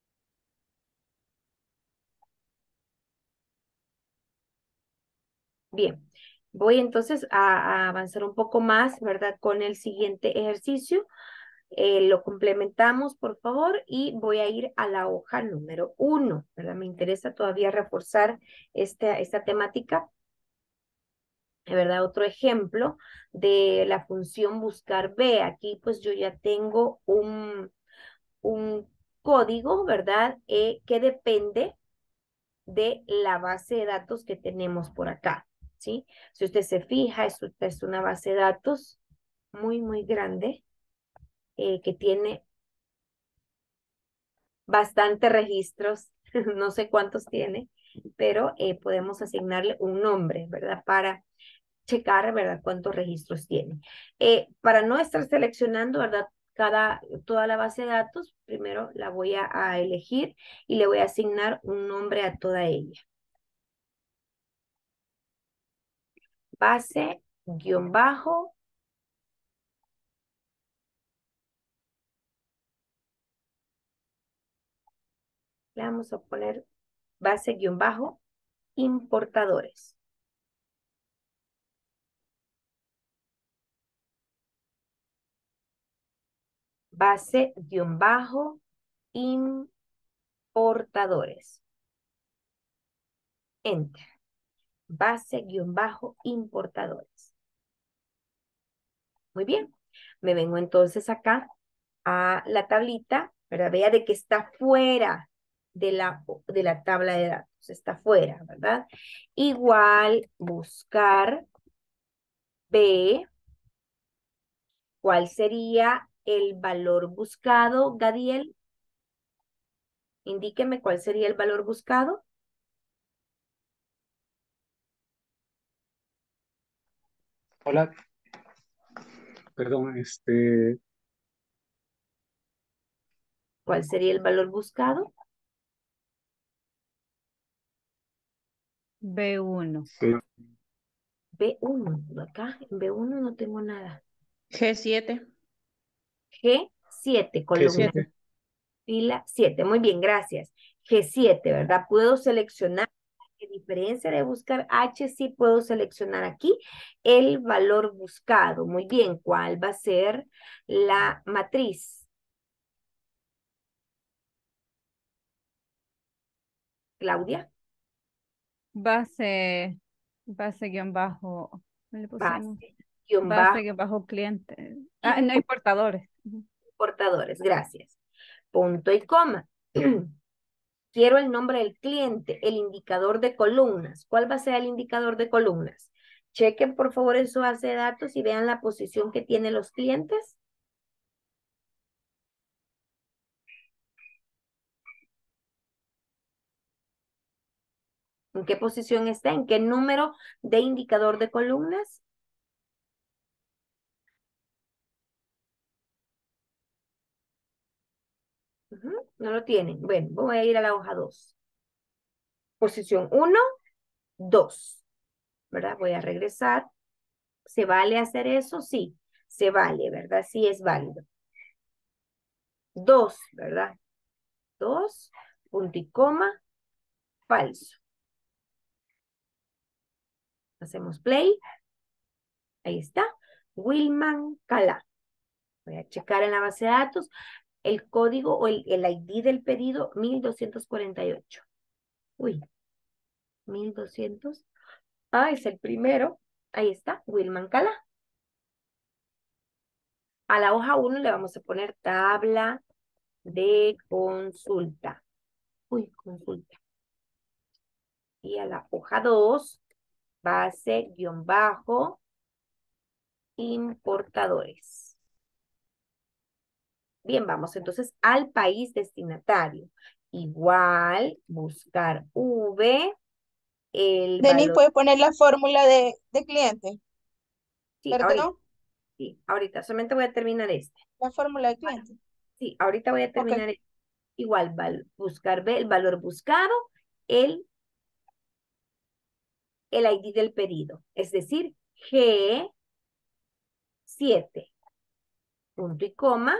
Bien, voy entonces a, a avanzar un poco más, ¿verdad? Con el siguiente ejercicio. Eh, lo complementamos, por favor, y voy a ir a la hoja número uno, ¿verdad? Me interesa todavía reforzar esta, esta temática, ¿verdad? Otro ejemplo de la función buscar B. Aquí pues yo ya tengo un, un código, ¿verdad? Eh, que depende de la base de datos que tenemos por acá, ¿sí? Si usted se fija, esto es una base de datos muy, muy grande eh, que tiene bastante registros, no sé cuántos tiene, pero eh, podemos asignarle un nombre, ¿verdad? Para checar, ¿verdad? Cuántos registros tiene. Eh, para no estar seleccionando, ¿verdad? Cada, toda la base de datos, primero la voy a, a elegir y le voy a asignar un nombre a toda ella. Base, guión bajo, le vamos a poner base, guión bajo, importadores. Base, guión bajo, importadores. Enter. Base, guión bajo, importadores. Muy bien. Me vengo entonces acá a la tablita, ¿verdad? Vea de que está fuera de la, de la tabla de datos, está fuera, ¿verdad? Igual buscar B, ¿cuál sería el valor buscado, Gadiel? Indíqueme cuál sería el valor buscado. Hola, perdón, este, ¿Cuál sería el valor buscado? B uno. sí, B uno. Acá en B uno no tengo nada. G siete. G siete, G columna, siete. fila siete. Muy bien, gracias. G siete, ¿verdad? Puedo seleccionar, a diferencia de buscar H, sí puedo seleccionar aquí el valor buscado. Muy bien, ¿cuál va a ser la matriz? Claudia, Base, base guión bajo, ¿qué le pusimos? base, guión Base bajo, guión bajo cliente. Ah, no, importadores. Ujú. importadores, gracias. Punto y coma. Quiero el nombre del cliente, el indicador de columnas. ¿Cuál va a ser el indicador de columnas? Chequen por favor en su base de datos y vean la posición que tienen los clientes. ¿En qué posición está? ¿En qué número de indicador de columnas? Ujú, no lo tienen. Bueno, voy a ir a la hoja dos. Posición uno, dos. ¿Verdad? Voy a regresar. ¿Se vale hacer eso? Sí, se vale, ¿verdad? Sí es válido. dos, ¿verdad? dos, punto y coma, falso. Hacemos play. Ahí está. Wilman Cala. Voy a checar en la base de datos el código o el, el I D del pedido mil doscientos cuarenta y ocho. Uy, mil doscientos. Ah, es el primero. Ahí está, Wilman Cala. A la hoja uno le vamos a poner tabla de consulta. Uy, consulta. Y a la hoja dos, base guión bajo importadores. Bien, vamos entonces al país destinatario. Igual, buscar V, el Denis, valor. ¿puedes poner la fórmula de, de cliente? Sí, ahorita, ¿Perdón? sí, ahorita, solamente voy a terminar este. La fórmula de cliente. Sí, ahorita voy a Ok. terminar este. Igual, val- buscar V, el valor buscado, el, el I D del pedido. Es decir, G siete, punto y coma,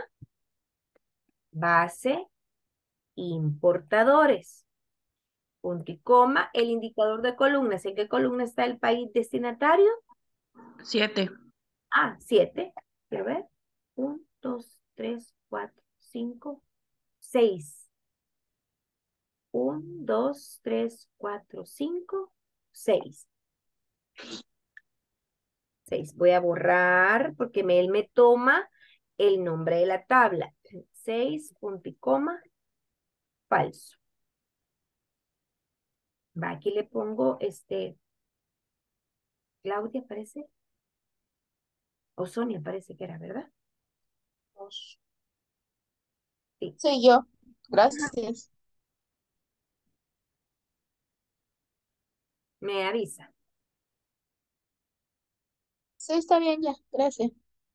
base, importadores. Punto y coma, el indicador de columnas. ¿En qué columna está el país destinatario? Siete. Ah, siete. Quiero ver. uno, dos, tres, cuatro, cinco, seis. uno, dos, tres, cuatro, cinco, seis. seis. Voy a borrar porque me, él me toma el nombre de la tabla. seis, punto y coma, falso. Va, aquí le pongo este. Claudia, parece. O Sonia, parece que era, ¿verdad? Sí. Sí, yo. Gracias. Me avisa. Sí, está bien ya. Gracias.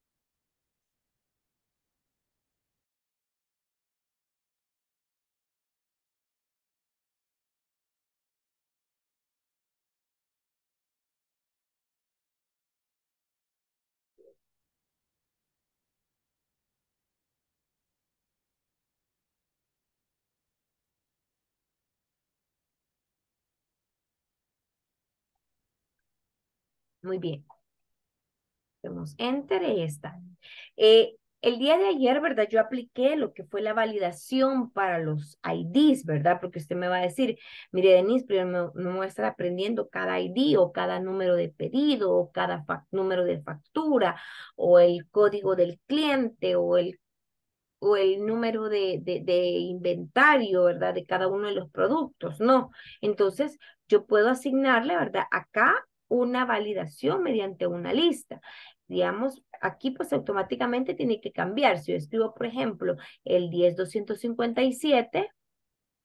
Muy bien. Hacemos enter y ahí está. Eh, el día de ayer, ¿verdad? Yo apliqué lo que fue la validación para los I Ds, ¿verdad? Porque usted me va a decir, mire, Denise, primero me, me voy a estar aprendiendo cada I D o cada número de pedido o cada fa- número de factura o el código del cliente o el, o el número de, de, de inventario, ¿verdad? De cada uno de los productos, no. Entonces, yo puedo asignarle, ¿verdad? Acá una validación mediante una lista. Digamos, aquí pues automáticamente tiene que cambiar. Si yo escribo, por ejemplo, el diez doscientos cincuenta y siete,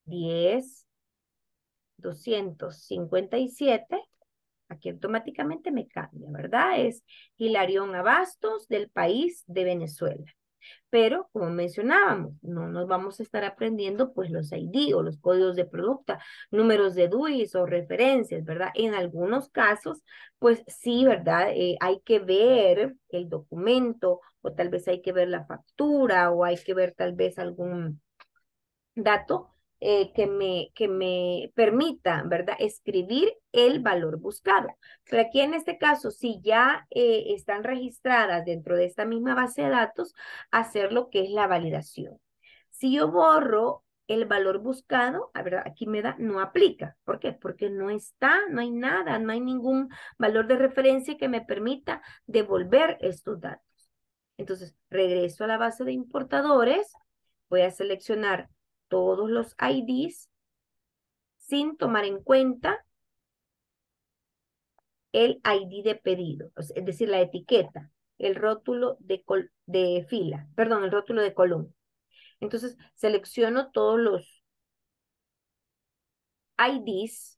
diez, doscientos cincuenta y siete. Aquí automáticamente me cambia, ¿verdad? Es Hilarión Abastos del país de Venezuela. Pero, como mencionábamos, no nos vamos a estar aprendiendo pues los I D o los códigos de producto, números de D U I S o referencias, ¿verdad? En algunos casos, pues sí, ¿verdad? Eh, hay que ver el documento o tal vez hay que ver la factura o hay que ver tal vez algún dato eh, que me, que me permita, ¿verdad? Escribir el valor buscado. Pero aquí en este caso, si ya eh, están registradas dentro de esta misma base de datos, hacer lo que es la validación. Si yo borro el valor buscado, a ver, aquí me da, no aplica. ¿Por qué? Porque no está, no hay nada, no hay ningún valor de referencia que me permita devolver estos datos. Entonces, regreso a la base de importadores, voy a seleccionar todos los I Ds sin tomar en cuenta el I D de pedido, es decir, la etiqueta, el rótulo de, col de fila, perdón, el rótulo de columna. Entonces, selecciono todos los I Ds,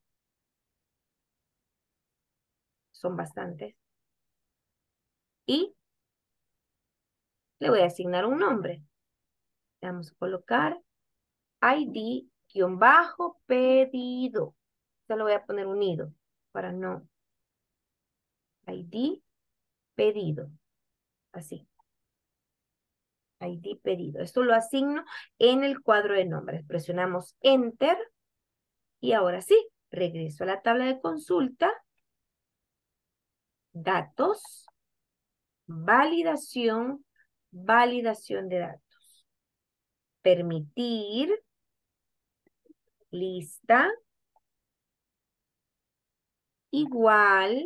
son bastantes, y le voy a asignar un nombre. Vamos a colocar I D-pedido. Ya lo voy a poner unido para no. I D pedido. Así. I D pedido. Esto lo asigno en el cuadro de nombres. Presionamos Enter. Y ahora sí, regreso a la tabla de consulta. Datos. Validación. Validación de datos. Permitir. Lista. Igual.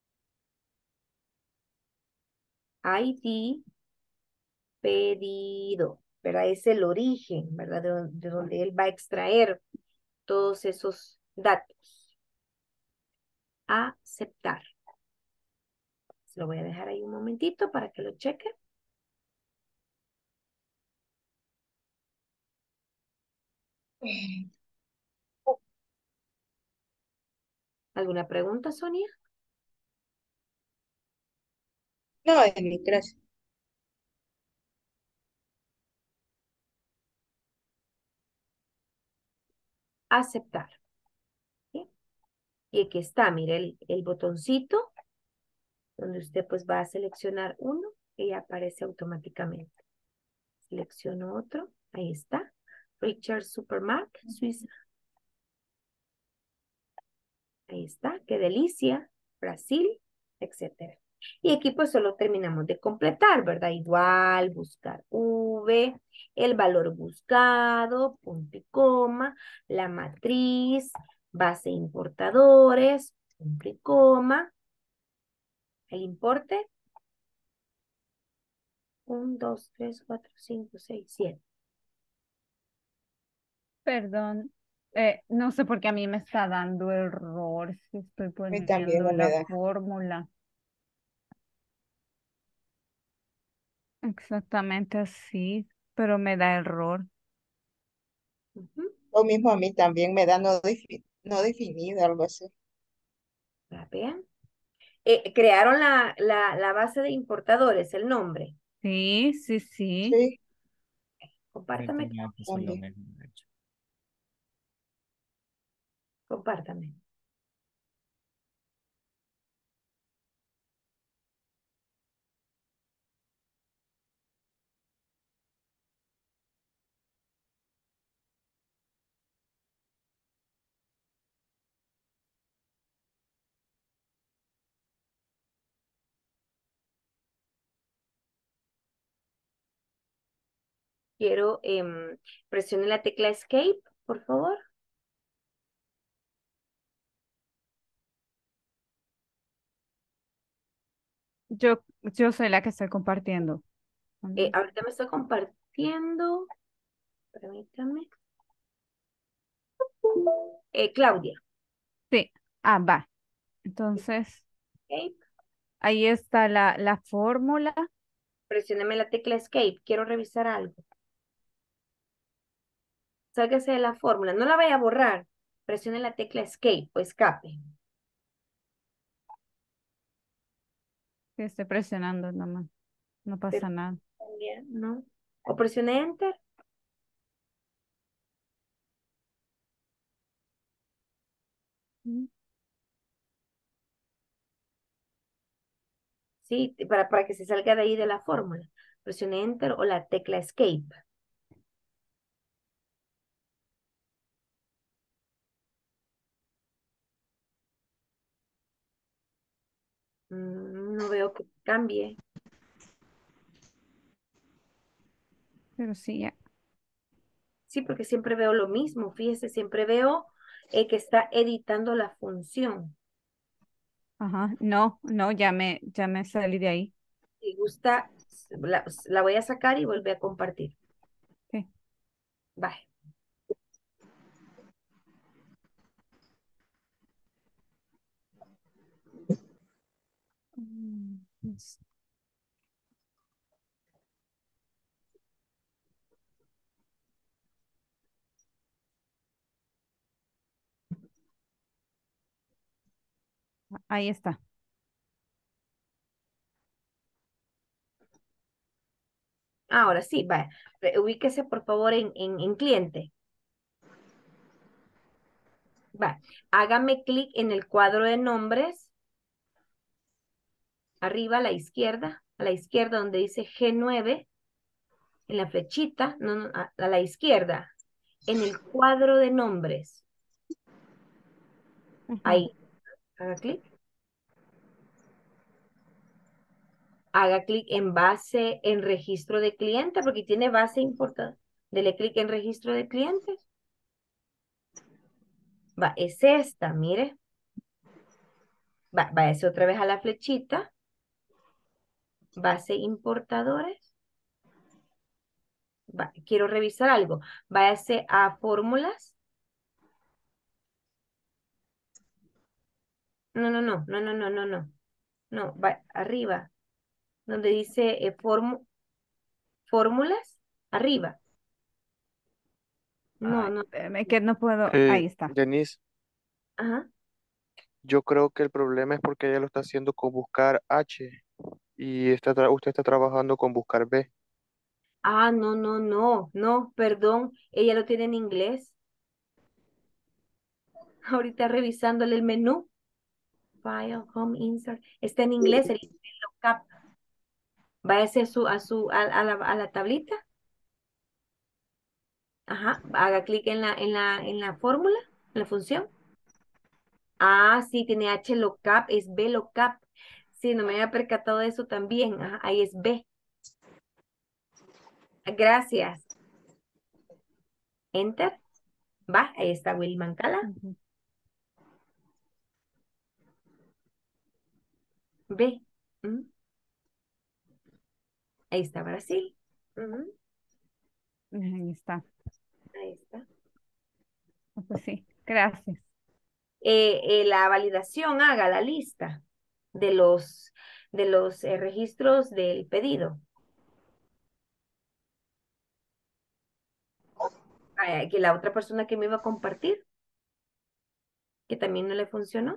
I D pedido, ¿verdad? Es el origen, ¿verdad? De, don- de donde él va a extraer todos esos datos. Aceptar. Se lo voy a dejar ahí un momentito para que lo cheque. ¿Alguna pregunta, Sonia? No, Emi, gracias. Aceptar. ¿Sí? Y aquí está, mire el, el botoncito donde usted pues va a seleccionar uno y aparece automáticamente. Selecciono otro, ahí está. Richard Supermarket, Suiza. Ahí está, qué delicia, Brasil, etcétera. Y aquí pues solo terminamos de completar, ¿verdad? Igual, buscar V, el valor buscado, punto y coma, la matriz, base importadores, punto y coma, el importe, uno, dos, tres, cuatro, cinco, seis, siete. Perdón, eh, no sé por qué a mí me está dando error si estoy A mí también poniendo no me la da. fórmula. Exactamente así, pero me da error. Ujú. Lo mismo a mí también me da no, defi- no definido, algo así. ¿La vean? Eh, crearon la, la, la base de importadores, el nombre. Sí, sí, sí. Sí, Yo Compártame, tenía que hacer lo también. mismo, de hecho. compártame. Quiero, em, presione la tecla Escape, por favor. Yo, yo soy la que estoy compartiendo. Eh, ahorita me estoy compartiendo. Permítame. Eh, Claudia. Sí, ah, va. Entonces, Escape. ahí está la, la fórmula. Presióneme la tecla Escape. Quiero revisar algo. Sálgase de la fórmula. No la vaya a borrar. Presione la tecla Escape o Escape. Que estoy presionando nomás. No pasa Pero nada. también, ¿no? O presione Enter. Mm. Sí, para, para que se salga de ahí de la fórmula. Presione Enter o la tecla Escape. Mm, no veo que cambie. Pero sí, ya. Sí, porque siempre veo lo mismo. Fíjese, siempre veo eh, que está editando la función. Ajá. No, no, ya me, ya me salí de ahí. Si gusta, la, la voy a sacar y vuelve a compartir. Sí. Bye. Mm, yes. Ahí está. Ahora sí, vaya. Re- Ubíquese por favor en, en, en cliente. Va. Hágame clic en el cuadro de nombres. Arriba a la izquierda. A la izquierda donde dice G nueve. En la flechita. No, no, a, a la izquierda. En el cuadro de nombres. Ajá. Ahí. Haga clic. Haga clic en base en registro de cliente, porque tiene base importada. Dele clic en registro de clientes. Va, es esta, mire. Va, váyase otra vez a la flechita. Base importadores. Va, quiero revisar algo. Váyase a fórmulas. No, no, no, no, no, no, no, no. No, va arriba. Donde dice eh, fórmu- fórmulas. Arriba. No, Ay, no. espérame, que no puedo. Eh, Ahí está. Denise, Ajá. yo creo que el problema es porque ella lo está haciendo con buscar H y está tra- usted está trabajando con buscar B. Ah, no, no, no, no, perdón. Ella lo tiene en inglés. Ahorita revisándole el menú. File, home, insert. Está en inglés, el lookup. Váyase a su, a su, a, a la, a la tablita. Ajá. Haga clic en la, en la, en la fórmula, en la función. Ah, sí, tiene H lookup, es B lookup. Sí, no me había percatado de eso también. Ajá, ahí es B. Gracias. Enter. Va, ahí está Wilman Cala. Ujú. B. Ujú. Ahí está Brasil. Ujú. Ahí está. Ahí está. Ah, pues sí, gracias. Eh, eh, la validación, haga la lista de los, de los eh, registros del pedido. Ah, que la otra persona que me iba a compartir, que también no le funcionó.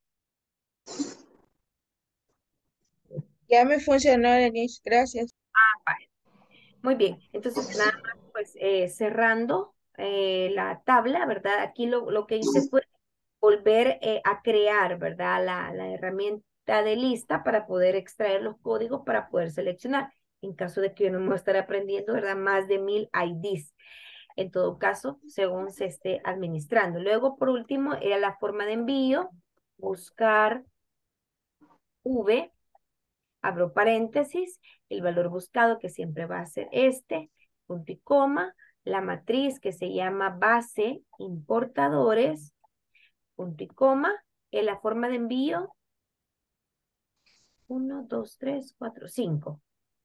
Ya me funcionó, Denise, gracias. Vale. Muy bien, entonces nada más pues eh, cerrando eh, la tabla, ¿verdad? Aquí lo, lo que hice fue volver eh, a crear, ¿verdad? La, la herramienta de lista para poder extraer los códigos para poder seleccionar. En caso de que yo no me estar aprendiendo, ¿verdad? Más de mil I Ds. En todo caso, según se esté administrando. Luego, por último, era la forma de envío, buscar V, abro paréntesis, el valor buscado que siempre va a ser este, punto y coma, la matriz que se llama base importadores, punto y coma, en la forma de envío, uno, dos, tres, cuatro, cinco.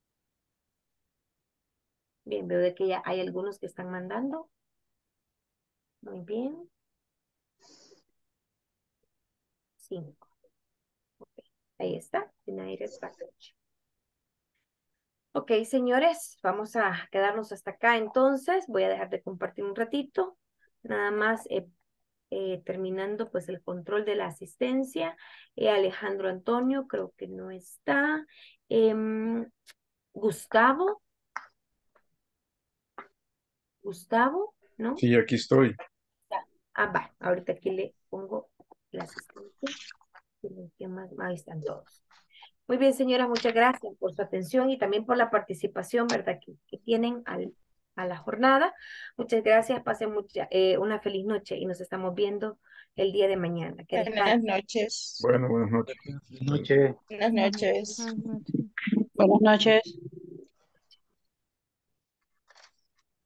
Bien, veo de que ya hay algunos que están mandando. Muy bien. Cinco. Ok, ahí está, United Package. Ok, señores, vamos a quedarnos hasta acá entonces. Voy a dejar de compartir un ratito. Nada más eh, eh, terminando pues el control de la asistencia. Eh, Alejandro Antonio, creo que no está. Em, Gustavo, Gustavo, ¿no? Sí, aquí estoy. Ah, va, ahorita aquí le pongo la asistencia. ¿Qué más? Ahí están todos. Muy bien, señoras, muchas gracias por su atención y también por la participación, ¿verdad? Que, que tienen al, a la jornada. Muchas gracias, pasen mucha, eh, una feliz noche y nos estamos viendo el día de mañana. Que Buenas descansen. noches. Bueno, buenas noches. Noche. Buenas noches. Buenas noches. Buenas noches.